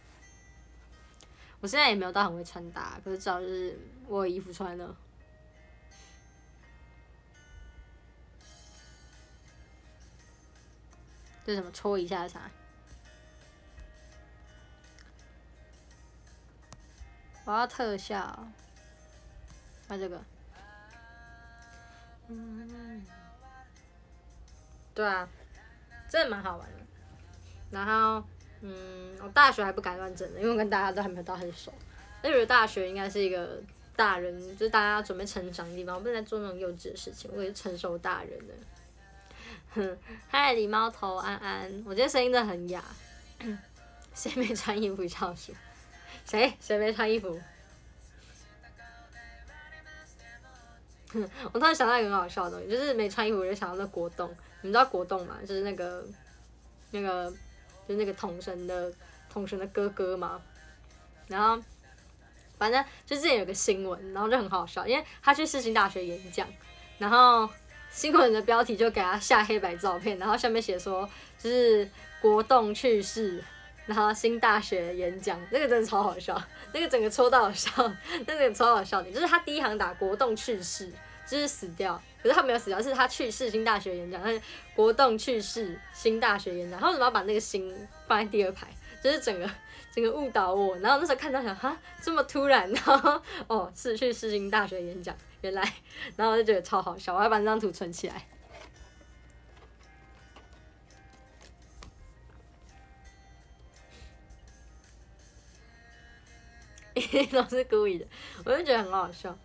我现在也没有到很会穿搭，可是至少就是我有衣服穿了。这什么戳一下啥？我要特效。看这个，嗯，对啊，真的蛮好玩的。然后，嗯，我大学还不敢乱整的，因为我跟大家都还没有到很熟。但是我觉得大学应该是一个大人，就是大家准备成长的地方，我不能再做那种幼稚的事情。我也是成熟大人了。哼，嗨，狸猫头安安，我今天声音真的很哑。谁没穿衣服笑鼠？谁？谁没穿衣服？我突然想到一个很好笑的东西，就是没穿衣服我就想到那国栋，你们知道国栋吗？就是那个那个就是那个统神的统神的哥哥嘛。然后反正就之前有个新闻，然后就很好笑，因为他去世新大学演讲，然后新闻的标题就给他下黑白照片，然后下面写说就是国栋去世。然后新大学演讲，那个真的超好笑，那个整个戳到好笑，那个超好笑的，就是他第一行打国栋去世，就是死掉，可是他没有死掉，是他去世新大学演讲，他是国栋去世新大学演讲，他为什么要把那个新放在第二排？就是整个整个误导我，然后那时候看到想哈这么突然，然后哦是去世新大学演讲，原来，然后我就觉得超好笑，我要把那张图存起来。一定都是故意的，我就觉得很好笑。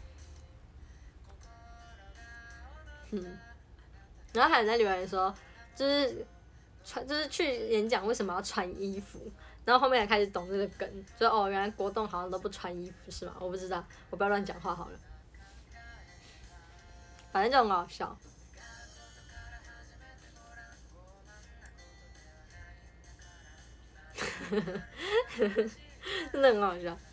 嗯，然后还有在留言说，就是穿，就是去演讲为什么要穿衣服？然后后面才开始懂这个梗，就哦，原来国栋好像都不穿衣服是吗？我不知道，我不要乱讲话好了。反正就很好笑。真的很好笑。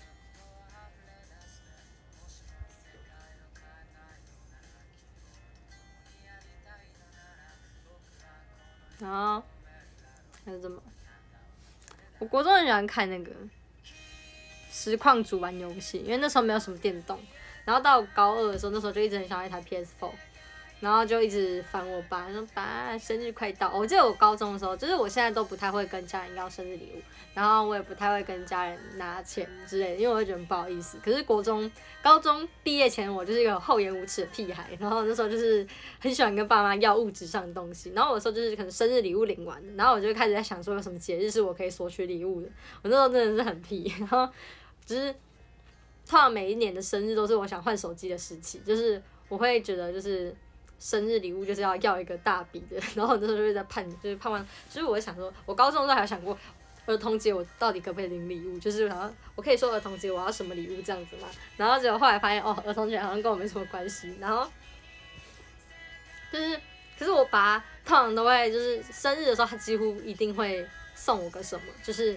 然后还有什么？我国中很喜欢看那个实况主玩游戏，因为那时候没有什么电动。然后到高二的时候，那时候就一直很想要一台 P S 四。然后就一直烦我爸，说爸生日快到。我记得我高中的时候，就是我现在都不太会跟家人要生日礼物，然后我也不太会跟家人拿钱之类的，因为我会觉得不好意思。可是国中、高中毕业前，我就是一个厚颜无耻的屁孩，然后那时候就是很喜欢跟爸妈要物质上的东西。然后我有时候就是可能生日礼物领完，然后我就开始在想说有什么节日是我可以索取礼物的。我那时候真的是很屁，然后就是通常每一年的生日都是我想换手机的时期，就是我会觉得就是。生日礼物就是要要一个大笔的，然后那时候就在盼，就是盼完，就是我想说，我高中的时候还有想过，儿童节我到底可不可以领礼物？就是然后我可以说儿童节我要什么礼物这样子嘛？然后结果后来发现，哦，儿童节好像跟我没什么关系。然后就是，可是我爸通常都会就是生日的时候，他几乎一定会送我个什么，就是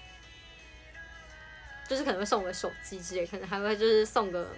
就是可能会送我个手机之类，可能还会就是送个。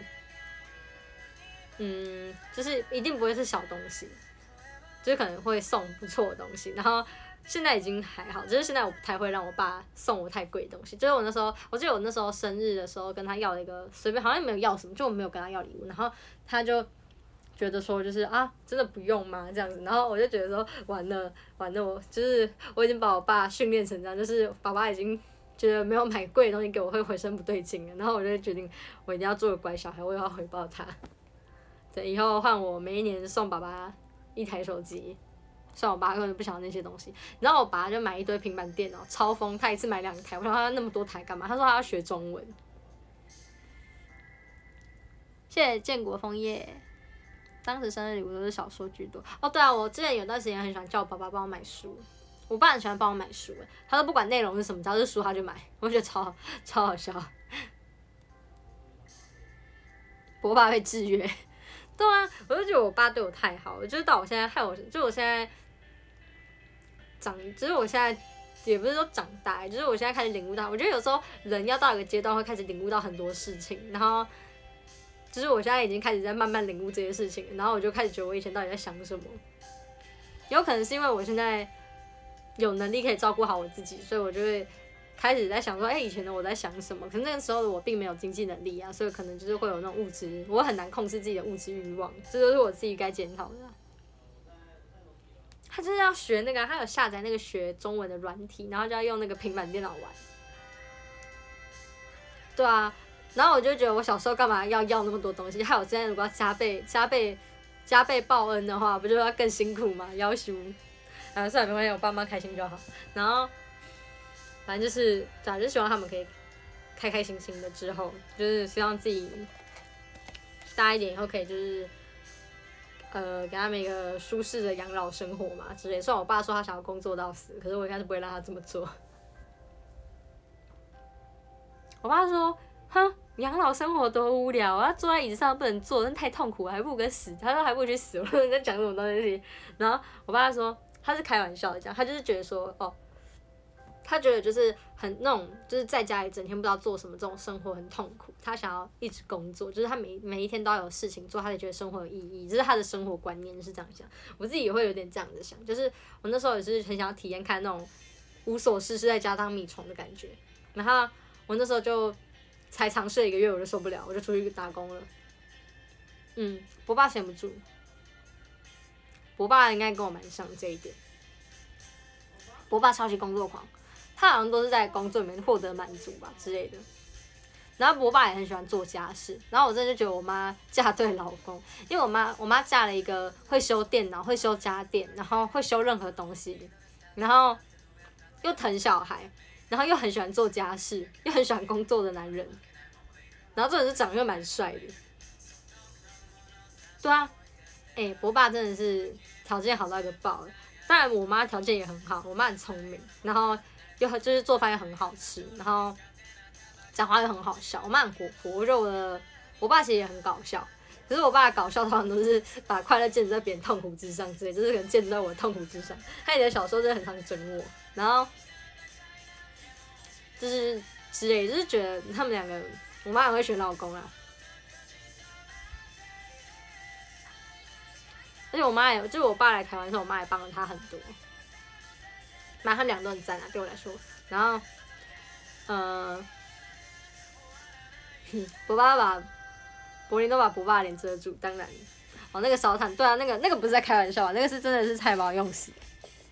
嗯，就是一定不会是小东西，就是可能会送不错的东西。然后现在已经还好，就是现在我不太会让我爸送我太贵的东西。就是我那时候，我记得我那时候生日的时候跟他要了一个随便，好像没有要什么，就我没有跟他要礼物。然后他就觉得说就是啊，真的不用吗？这样子，然后我就觉得说完了完了，我就是我已经把我爸训练成这样，就是爸爸已经觉得没有买贵的东西给我会浑身不对劲了，然后我就决定我一定要做个乖小孩，我也要回报他。对，以后换我每一年送爸爸一台手机。虽然我爸根本不想要那些东西，然后我爸就买一堆平板电脑，超疯，他一次买两台。我想他那么多台干嘛？他说他要学中文。谢谢建国枫叶，当时生日礼物都是小说居多。哦，对啊，我之前有段时间很喜欢叫我爸爸帮我买书，我爸很喜欢帮我买书，他说不管内容是什么，只要是书他就买，我觉得超超好笑。我爸被制约，对啊，我就觉得我爸对我太好了，就是到我现在害我，就我现在。长，就是我现在也不是说长大，就是我现在开始领悟到，我觉得有时候人要到一个阶段会开始领悟到很多事情，然后就是我现在已经开始在慢慢领悟这些事情，然后我就开始觉得我以前到底在想什么，有可能是因为我现在有能力可以照顾好我自己，所以我就会开始在想说，哎、欸，以前的我在想什么？可是那个时候的我并没有经济能力啊，所以可能就是会有那种物质，我很难控制自己的物质欲望，这都是我自己该检讨的。他就是要学那个，他有下载那个学中文的软体，然后就要用那个平板电脑玩。对啊，然后我就觉得我小时候干嘛要要那么多东西？害我现在如果要加倍、加倍、加倍报恩的话，不就要更辛苦吗？要求，啊，算了，没关系，我爸妈开心就好。然后，反正就是，反正就希望他们可以开开心心的。之后就是希望自己大一点以后可以就是。呃，给他们一个舒适的养老生活嘛之类。虽然我爸说他想要工作到死，可是我应该是不会让他这么做。我爸说：“哼，养老生活多无聊啊，坐在椅子上不能坐，那太痛苦了，还不如跟死。”他说：“还不如去死。”我说：“你在讲什么东西？”然后我爸说：“他是开玩笑的讲，他就是觉得说，哦。”他觉得就是很那种，就是在家里整天不知道做什么，这种生活很痛苦。他想要一直工作，就是他每每一天都要有事情做，他才觉得生活有意义。这是他的生活观念是这样想。我自己也会有点这样子想，就是我那时候也是很想要体验看那种无所事事在家当米虫的感觉。然后我那时候就才尝试了一个月，我就受不了，我就出去打工了。嗯，博爸闲不住，博爸应该跟我蛮像这一点。博爸超级工作狂。他好像都是在工作里面获得满足吧之类的，然后我爸也很喜欢做家事，然后我真的就觉得我妈嫁对老公，因为我妈我妈嫁了一个会修电脑、会修家电，然后会修任何东西，然后又疼小孩，然后又很喜欢做家事，又很喜欢工作的男人，然后这人是长得又蛮帅的，对啊，哎、欸，博爸真的是条件好到一个爆，当然我妈条件也很好，我妈很聪明，然后。又就是做饭又很好吃，然后讲话又很好笑。我妈很活泼，我觉得我的我爸其实也很搞笑，可是我爸的搞笑通常都是把快乐建筑在别人痛苦之上之类，就是可能建筑在我的痛苦之上。他以前小时候真的很常整我，然后就是之类，就是觉得他们两个，我妈很会选老公啊。而且我妈也，就是我爸来台湾的时候，我妈也帮了他很多。妈，他们两个都很赞啊，对我来说。然后，呃，我爸把柏林都把博爸的脸遮住，当然，哦，那个烧炭，对啊，那个那个不是在开玩笑啊，那个是真的是菜包用死。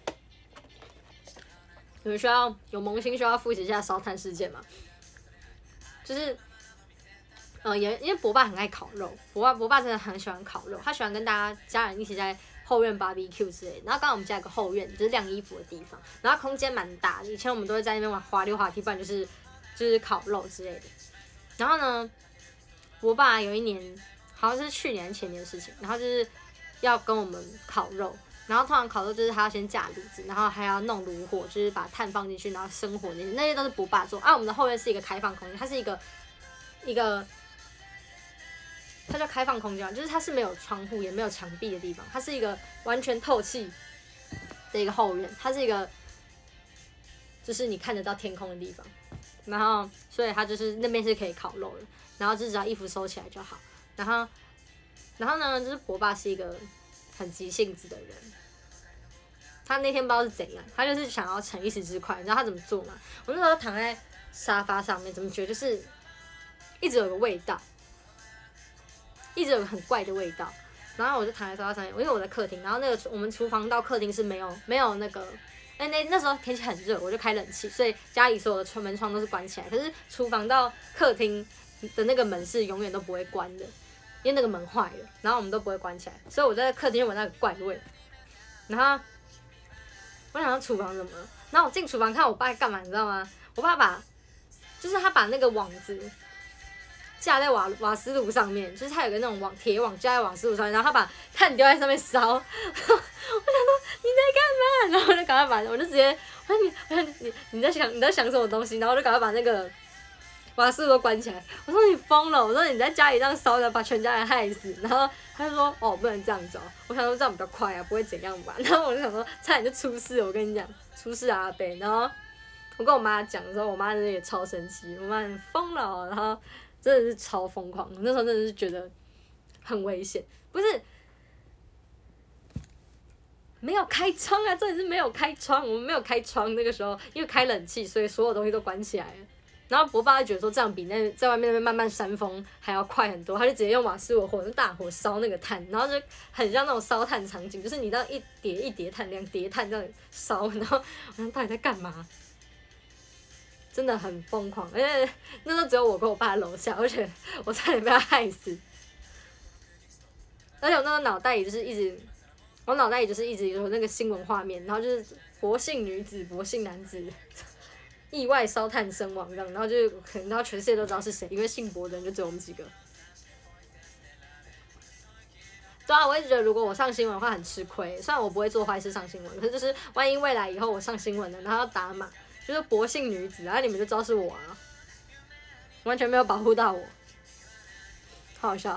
你们需要有萌新需要复习一下烧炭事件吗？就是，呃，也因为博爸很爱烤肉，博爸博爸真的很喜欢烤肉，他喜欢跟大家家人一起在。后院 B B Q 之类的，然后刚好我们家有个后院，就是晾衣服的地方，然后空间蛮大的。以前我们都会在那边玩滑溜滑梯，不然就是就是烤肉之类的。然后呢，我爸有一年好像是去年前年的事情，然后就是要跟我们烤肉，然后通常烤肉就是他要先架炉子，然后还要弄炉火，就是把炭放进去，然后生火那些那些都是我爸做。啊，我们的后院是一个开放空间，它是一个一个。它叫开放空间，就是它是没有窗户也没有墙壁的地方，它是一个完全透气的一个后院，它是一个就是你看得到天空的地方，然后所以它就是那边是可以烤肉的，然后就只要衣服收起来就好，然后然后呢，就是博爸是一个很急性子的人，他那天不知道是怎样，他就是想要逞一时之快，你知道他怎么做吗？我那时候躺在沙发上面，怎么觉得就是一直有个味道。一直有个很怪的味道， 然后我就躺在沙发上面，因为我在客厅，然后那个我们厨房到客厅是没有没有那个，哎那那时候天气很热，我就开冷气，所以家里所有的窗门窗都是关起来，可是厨房到客厅的那个门是永远都不会关的，因为那个门坏了，然后我们都不会关起来，所以我在客厅闻到个怪味，然后我想到厨房怎么了，然后我进厨房看我爸在干嘛，你知道吗？我爸把就是他把那个网子架在瓦瓦斯炉上面，就是他有个那种网铁网架在瓦斯炉上面，然后他把炭丢在上面烧。我想说你在干嘛？然后我就赶快把，我就直接我说你我说你你在想你在想什么东西？然后我就赶快把那个瓦斯炉都关起来。我说你疯了！我说你在家里这样烧的，把全家人害死。然后他就说哦不能这样子哦。我想说这样比较快啊，不会怎样吧？然后我就想说差点就出事了，我跟你讲出事啊阿伯。然后我跟我妈讲的时候，我妈真的也超生气，我妈很疯了、哦，然后。真的是超疯狂，那时候真的是觉得很危险，不是没有开窗啊，真的是没有开窗，我们没有开窗，那个时候因为开冷气，所以所有东西都关起来了。然后我爸就觉得说这样比那在外面那边慢慢扇风还要快很多，他就直接用瓦斯炉火用大火烧那个炭，然后就很像那种烧炭场景，就是你这样一叠一叠炭，两叠炭这样烧，然后我想到底在干嘛？真的很疯狂，而且那时候只有我跟我爸在楼下，而且我差点被他害死。而且我那时候脑袋里就是一直，我脑袋里就是一直有那个新闻画面，然后就是博姓女子、博姓男子意外烧炭身亡这样，然后就可能到全世界都知道是谁，因为姓博的人就只有我们几个。对啊，我一直觉得如果我上新闻的话很吃亏，虽然我不会做坏事上新闻，可是就是万一未来以后我上新闻了，然后要打码。就是博姓女子，然后你们就知道是我啊，完全没有保护到我，好好笑。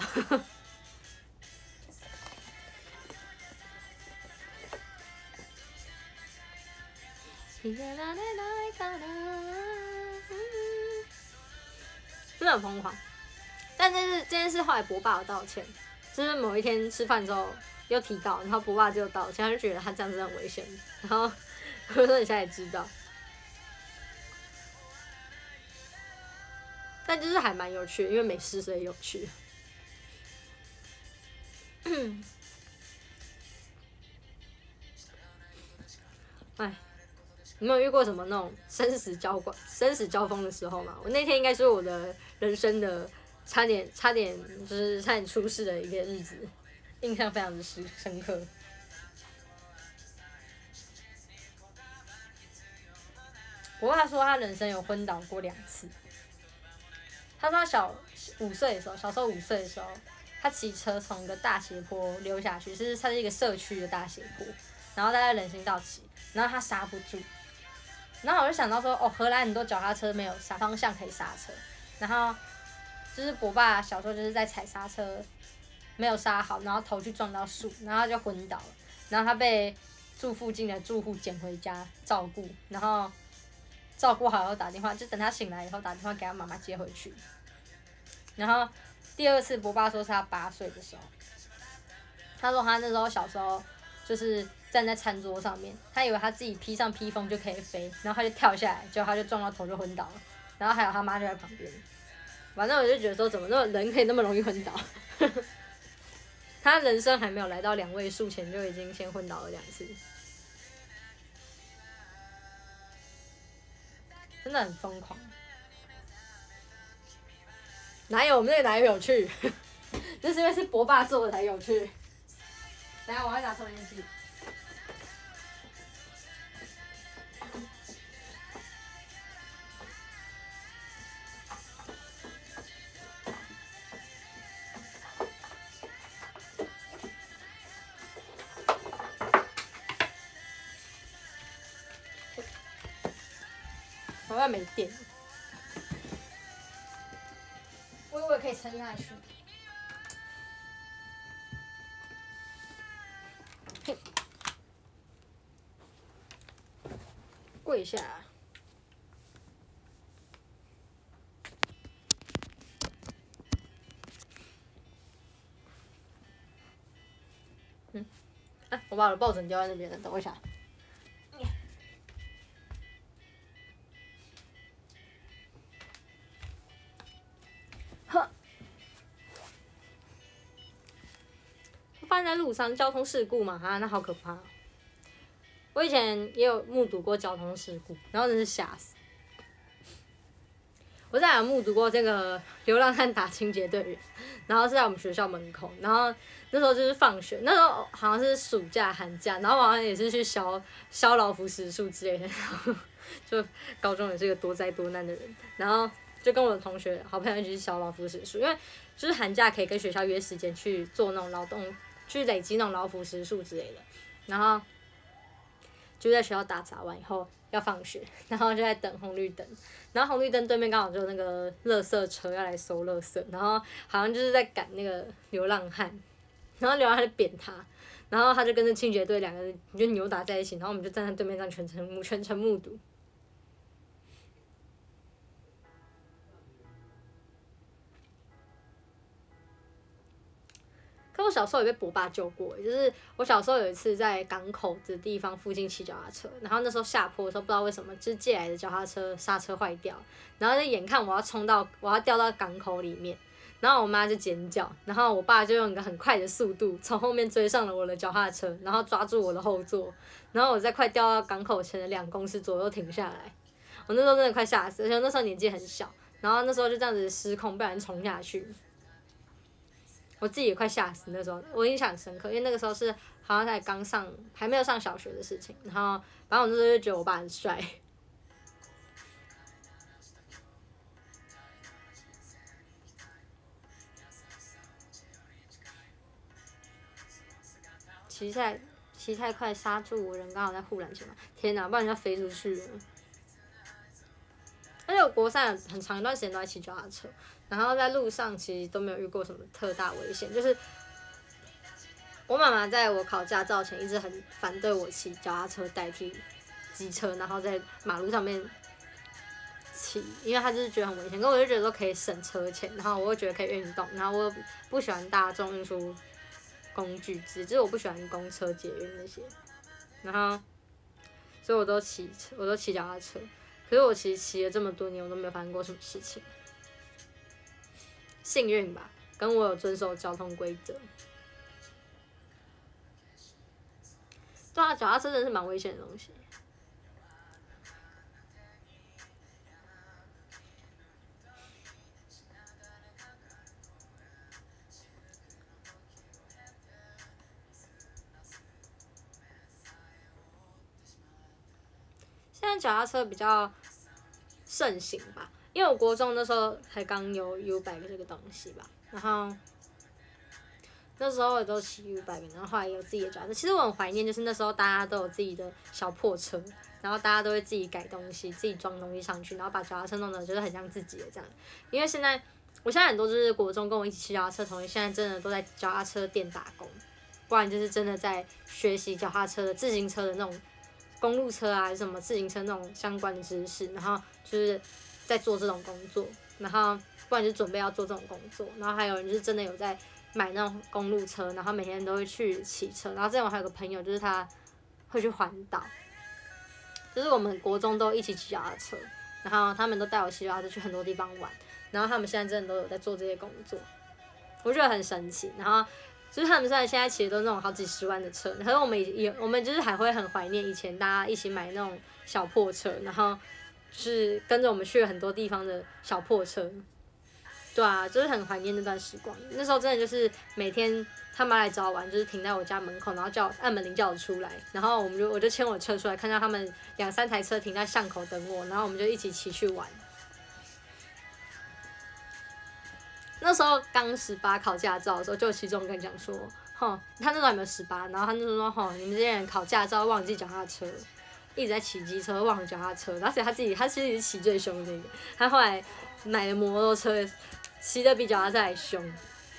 真的很疯狂，但这是这件事后来博爸有道歉，就是某一天吃饭之后又提到，然后博爸就道歉，他就觉得他这样子很危险，然后我说你现在也知道。但就是还蛮有趣的，因为没事所以有趣。哎，你有遇过什么那种生死交关、生死交锋的时候吗？我那天应该是我的人生的差点、差点就是差点出事的一个日子，印象非常的深深刻。不过他说他人生有昏倒过两次。他说他小五岁的时候，小时候五岁的时候，他骑车从一个大斜坡溜下去，是它是一个社区的大斜坡，然后他在人行道骑，然后他刹不住，然后我就想到说，哦，荷兰很多脚踏车没有刹方向可以刹车，然后就是我爸小时候就是在踩刹车，没有刹好，然后头去撞到树，然后他就昏倒了，然后他被住附近的住户捡回家照顾，然后。照顾好以后打电话，就等他醒来以后打电话给他妈妈接回去。然后第二次，我爸说是他八岁的时候，他说他那时候小时候就是站在餐桌上面，他以为他自己披上披风就可以飞，然后他就跳下来，结果他就撞到头就昏倒了。然后还有他妈就在旁边，反正我就觉得说，怎么那么人可以那么容易昏倒？他人生还没有来到两位数前就已经先昏倒了两次。真的很疯狂，哪有我们那个哪有有趣？那是因为是博爸做的才有趣。等下我要拿抽烟机。好像没电，我以为可以撑下去。跪下。嗯，哎，我把我的抱枕丢在那边了，等我一下。 发生在路上，交通事故嘛，啊，那好可怕。我以前也有目睹过交通事故，然后真是吓死。我在有目睹过这个流浪汉打清洁队员，然后是在我们学校门口，然后那时候就是放学，那时候好像是暑假寒假，然后我好像也是去消消劳福时数之类的，然后就高中也是一个多灾多难的人，然后就跟我的同学好朋友一起去消劳福时数，因为就是寒假可以跟学校约时间去做那种劳动，去累积那种劳福时数之类的，然后就在学校打杂完以后要放学，然后就在等红绿灯，然后红绿灯对面刚好就有那个垃圾车要来收垃圾，然后好像就是在赶那个流浪汉，然后流浪汉就扁他，然后他就跟着清洁队两个人就扭打在一起，然后我们就站在对面上全程目全程目睹。可我小时候也被我爸救过，就是我小时候有一次在港口的地方附近骑脚踏车，然后那时候下坡的时候不知道为什么，就是借来的脚踏车刹车坏掉，然后就眼看我要冲到我要掉到港口里面，然后我妈就尖叫，然后我爸就用一个很快的速度从后面追上了我的脚踏车，然后抓住我的后座，然后我在快掉到港口前的两公尺左右停下来，我那时候真的快吓死，而且那时候年纪很小，然后那时候就这样子失控，不然冲下去。我自己也快吓死，那时候我印象很深刻，因为那个时候是好像才刚上，还没有上小学的事情，然后反正我那时候就觉得我爸很帅。骑太骑太快刹住我人刚好在护栏前面，天哪，不然就要飞出去了。而且我国三很长一段时间都在骑脚踏车，然后在路上其实都没有遇过什么特大危险，就是我妈妈在我考驾照前一直很反对我骑脚踏车代替机车，然后在马路上面骑，因为她就是觉得很危险，可我就觉得说可以省车钱，然后我又觉得可以运动，然后我又不喜欢大众运输工具之，就是我不喜欢公车、捷运那些，然后所以我都骑车，我都骑脚踏车。可是我其实骑了这么多年，我都没有发生过什么事情，幸运吧，跟我有遵守交通规则。对啊，脚踏车真的是蛮危险的东西。现在脚踏车比较盛行吧，因为我国中那时候才刚有 U-bike 这个东西吧，然后那时候我都骑 U-bike， 然后后来也有自己的脚踏车。其实我很怀念，就是那时候大家都有自己的小破车，然后大家都会自己改东西，自己装东西上去，然后把脚踏车弄得就是很像自己的这样。因为现在我现在很多就是国中跟我一起骑脚踏车同学，现在真的都在脚踏车店打工，不然就是真的在学习脚踏车的自行车的那种。公路车啊，还是什么自行车那种相关的知识，然后就是在做这种工作，然后不然就准备要做这种工作，然后还有人就是真的有在买那种公路车，然后每天都会去骑车，然后之前我还有个朋友，就是他会去环岛，就是我们国中都一起骑脚踏车，然后他们都带我骑脚踏车去很多地方玩，然后他们现在真的都有在做这些工作，我觉得很神奇，然后。就是他们虽然现在骑的都是那种好几十万的车，可是我们也我们就是还会很怀念以前大家一起买那种小破车，然后就是跟着我们去了很多地方的小破车，对啊，就是很怀念那段时光。那时候真的就是每天他妈来找我玩，就是停在我家门口，然后叫我按门铃叫我出来，然后我们就我就牵我车出来，看到他们两三台车停在巷口等我，然后我们就一起骑去玩。那时候刚十八考驾照的时候，就有其中跟你讲说，吼，他那时候还没有十八，然后他就说，吼，你们这些人考驾照忘记脚踏车，一直在骑机车忘了脚踏车，而且他自己他其实是骑最凶的那个，他后来买了摩托车，骑得比脚踏车还凶。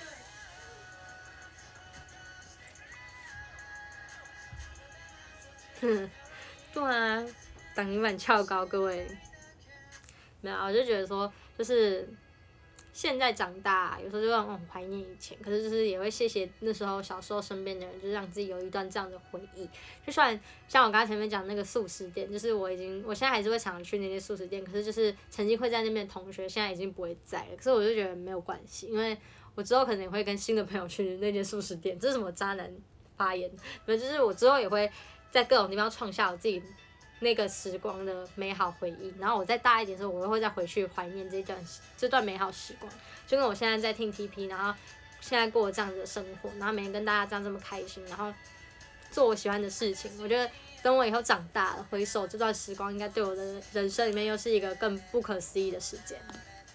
哼，对啊，挡泥板翘高，各位，没有，我就觉得说，就是。现在长大，有时候就让我很怀念以前，可是就是也会谢谢那时候小时候身边的人，就是让自己有一段这样的回忆。就算像我刚才前面讲那个素食店，就是我已经，我现在还是会常常去那些素食店，可是就是曾经会在那边的同学，现在已经不会在了。可是我就觉得没有关系，因为我之后可能也会跟新的朋友去那间素食店，这是什么渣男发言？没有，就是我之后也会在各种地方创下我自己那个时光的美好回忆。然后我再大一点的时候，我又会再回去怀念这段这段美好时光，就跟我现在在听 T P， 然后现在过这样子的生活，然后每天跟大家这样这么开心，然后做我喜欢的事情。我觉得等我以后长大了，回首这段时光，应该对我的人生里面又是一个更不可思议的时间。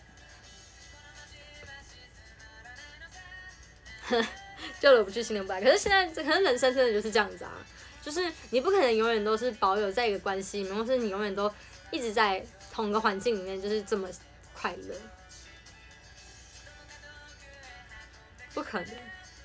旧的不去，新的不来。可是现在，可能人生真的就是这样子啊，就是你不可能永远都是保有在一个关系里面，或是你永远都一直在同一个环境里面，就是这么快乐，不可能。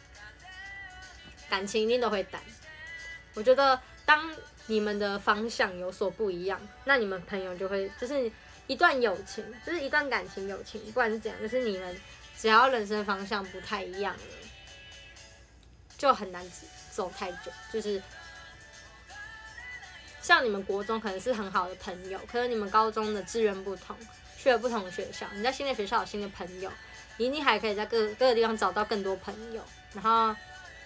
感情一定都会淡。我觉得当你们的方向有所不一样，那你们朋友就会，就是一段友情，就是一段感情友情，不管是怎样，就是你们只要人生方向不太一样了，就很难走太久。就是像你们国中可能是很好的朋友，可是你们高中的志愿不同，去了不同的学校，你在新的学校有新的朋友，你一定还可以在各各个地方找到更多朋友，然后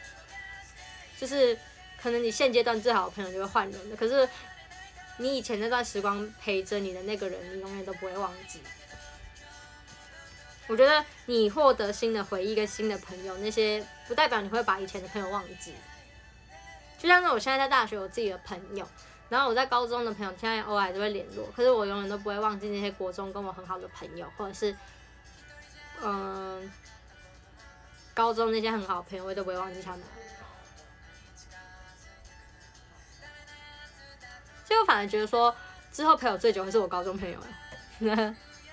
就是可能你现阶段最好的朋友就会换人的，可是你以前那段时光陪着你的那个人，你永远都不会忘记。我觉得你获得新的回忆跟新的朋友，那些不代表你会把以前的朋友忘记。就像是我现在在大学有自己的朋友，然后我在高中的朋友现在偶尔还是会联络，可是我永远都不会忘记那些国中跟我很好的朋友，或者是嗯、呃、高中那些很好的朋友，我都不会忘记他们。所以我反而觉得说，之后陪我最久还是我高中朋友啊。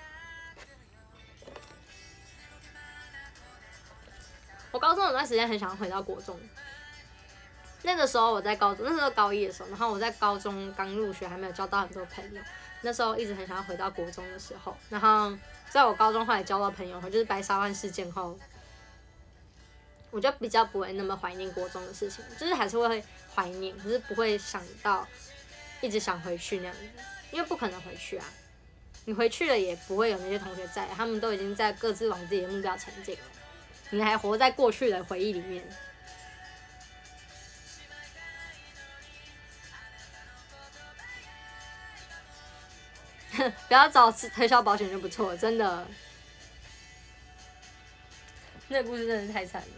我高中有段时间很想回到国中，那个时候我在高中，那时候高一的时候，然后我在高中刚入学，还没有交到很多朋友，那时候一直很想要回到国中的时候，然后在我高中后来交到朋友后，就是白沙湾事件后，我就比较不会那么怀念国中的事情，就是还是会怀念，可是不会想到一直想回去那样子，因为不可能回去啊，你回去了也不会有那些同学在，他们都已经在各自往自己的目标前进了。你还活在过去的回忆里面，不要找推销保险就不错，真的。那个故事真的是太惨了。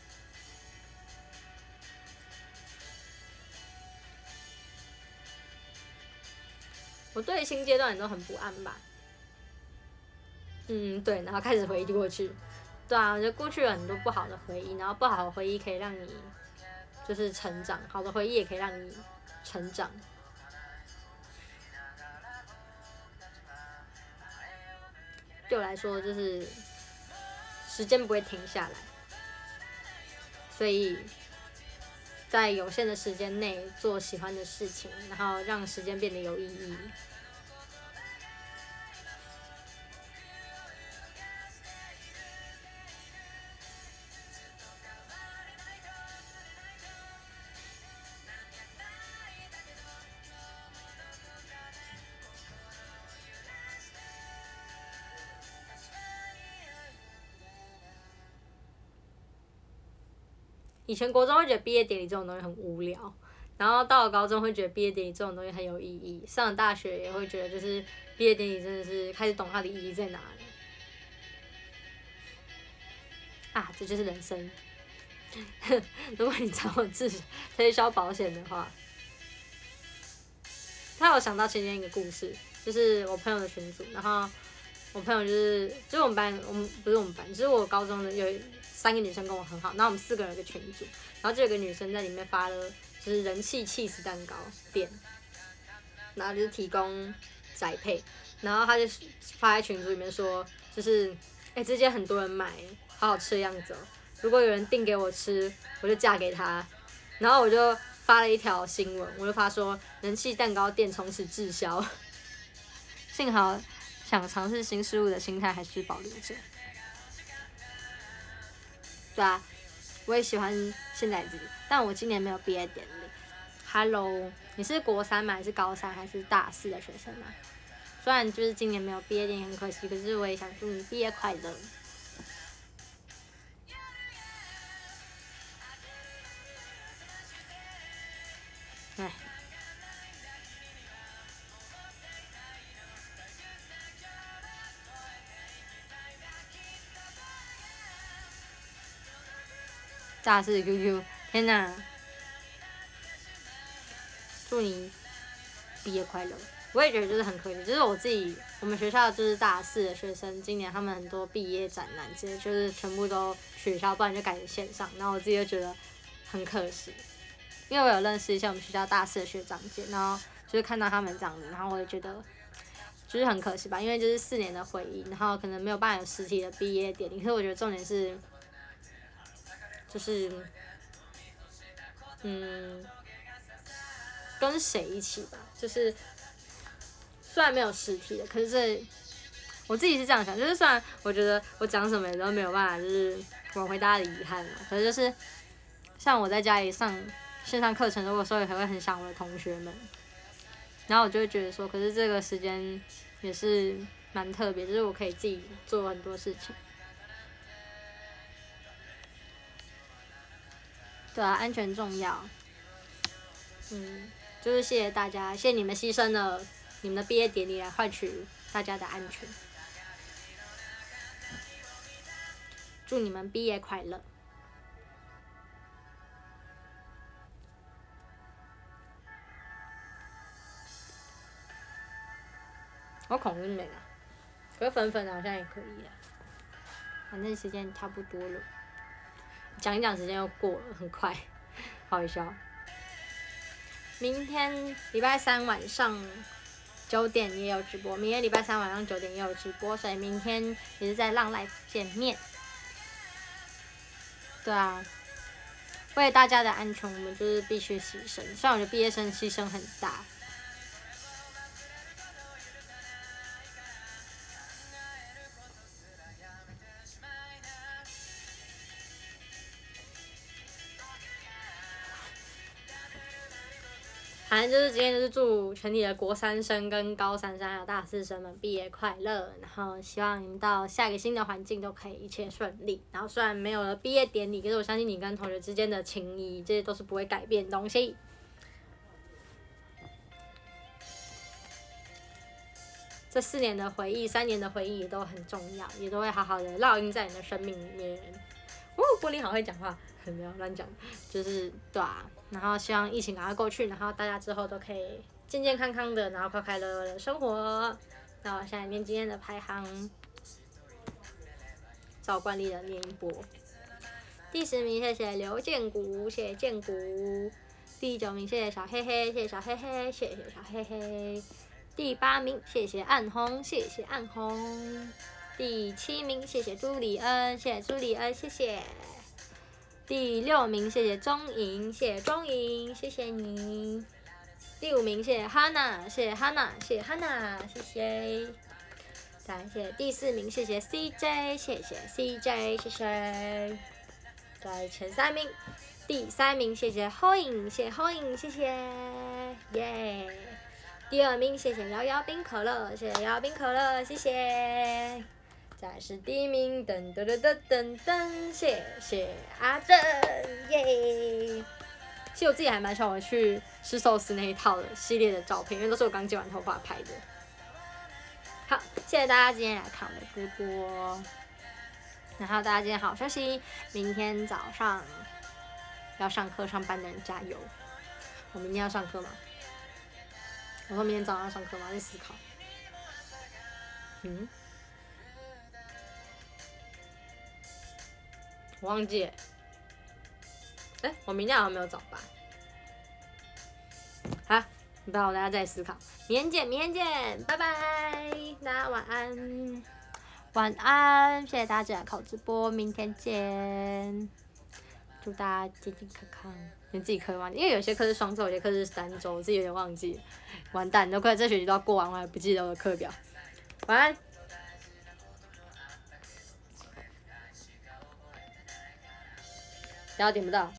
我对新阶段都很不安吧。嗯，对，然后开始回忆过去。对啊，我觉得过去有很多不好的回忆，然后不好的回忆可以让你就是成长，好的回忆也可以让你成长。对我来说，就是时间不会停下来，所以在有限的时间内做喜欢的事情，然后让时间变得有意义。以前国中会觉得毕业典礼这种东西很无聊，然后到了高中会觉得毕业典礼这种东西很有意义，上了大学也会觉得就是毕业典礼真的是开始懂它的意义在哪里。啊，这就是人生。如果你找我自推销保险的话，他有想到前天一个故事，就是我朋友的群组，然后我朋友就是就是我们班，我们不是我们班，就是我高中的有三个女生跟我很好，然后我们四个人有个群组，然后就有个女生在里面发了就是人气起司蛋糕店，然后就是提供宅配，然后他就发在群组里面说，就是哎、欸、这间很多人买，好好吃的样子哦，如果有人订给我吃，我就嫁给他，然后我就发了一条新闻，我就发说人气蛋糕店从此滞销，幸好想尝试新事物的心态还是保留着。对啊，我也喜欢现在自己，但我今年没有毕业典礼。Hello， 你是国三吗？还是高三？还是大四的学生吗？虽然就是今年没有毕业典礼很可惜，可是我也想祝你毕业快乐。 大四 Q Q， 天哪！祝你毕业快乐。我也觉得就是很可怜，就是我自己，我们学校就是大四的学生，今年他们很多毕业展览这些，就是全部都取消，不然就改成线上。然后我自己就觉得很可惜，因为我有认识一些我们学校大四的学长姐，然后就是看到他们这样子，然后我也觉得就是很可惜吧，因为就是四年的回忆，然后可能没有办法有实体的毕业典礼。可是我觉得重点是，就是嗯，跟谁一起吧，就是虽然没有实体的，可是这我自己是这样想，就是虽然我觉得我讲什么也都没有办法，就是挽回大家的遗憾嘛，可是就是像我在家里上线上课程，如果说也还会很想我的同学们，然后我就会觉得说，可是这个时间也是蛮特别，就是我可以自己做很多事情。对啊，安全重要。嗯，就是谢谢大家，谢谢你们牺牲了你们的毕业典礼来换取大家的安全。祝你们毕业快乐。我孔是没了，可是粉粉好像也可以啊。反正时间差不多了，讲一讲时间又过了，很快，好笑。明天礼拜三晚上九点也有直播，明天礼拜三晚上九点也有直播，所以明天也是在浪 live 见面。对啊，为了大家的安全，我们就是必须牺牲。虽然我觉得毕业生牺牲很大。反正就是今天就是祝全体的国三生跟高三生还有大四生们毕业快乐，然后希望你们到下一个新的环境都可以一切顺利。然后虽然没有了毕业典礼，可是我相信你跟同学之间的情谊，这些都是不会改变的东西。这四年的回忆，三年的回忆也都很重要，也都会好好的烙印在你的生命里面。哦，玻璃好会讲话，没有乱讲，就是对啊。然后希望疫情赶快过去，然后大家之后都可以健健康康的，然后快快乐乐的生活。那我现在念今天的排行，照惯例的念一波。第十名，谢谢刘建谷，谢谢建谷。第九名，谢谢小黑黑，谢谢小黑黑，谢谢小黑黑。第八名，谢谢暗红，谢谢暗红。第七名，谢谢朱里恩，谢谢朱里恩，谢谢。第六名，谢谢钟莹，谢谢钟莹，谢谢你。第五名，谢谢 Hanna， 谢谢 Hanna， 谢谢 Hanna， 谢谢。再来，谢谢第四名，谢谢 C J， 谢谢 C J， 谢谢。在前三名，第三名，谢谢 Hoing， 谢谢 Hoing， 谢谢，耶。第二名，谢谢摇摇冰可乐，谢谢摇摇冰可乐，谢谢。再来是第一名，噔噔噔噔噔噔，谢谢阿正，耶！其实我自己还蛮喜欢我去吃寿司那一套的系列的照片，因为都是我刚剪完头发拍的。好，谢谢大家今天来看我的直播，然后大家今天好好休息，明天早上要上课上班的人加油。我明天要上课吗？我说明天早上要上课吗？在思考。嗯。我忘记了，哎、欸，我明天好像没有早八。好，不要，大家再思考。明天见，明天见，拜拜，大家晚安，晚安，谢谢大家考直播，明天见，祝大家健健康康。你自己课忘记，因为有些课是双周，有些课是三周，我自己有点忘记了，完蛋，都快这学期都要过完，我还不记得我的课表。晚安。然后点不到。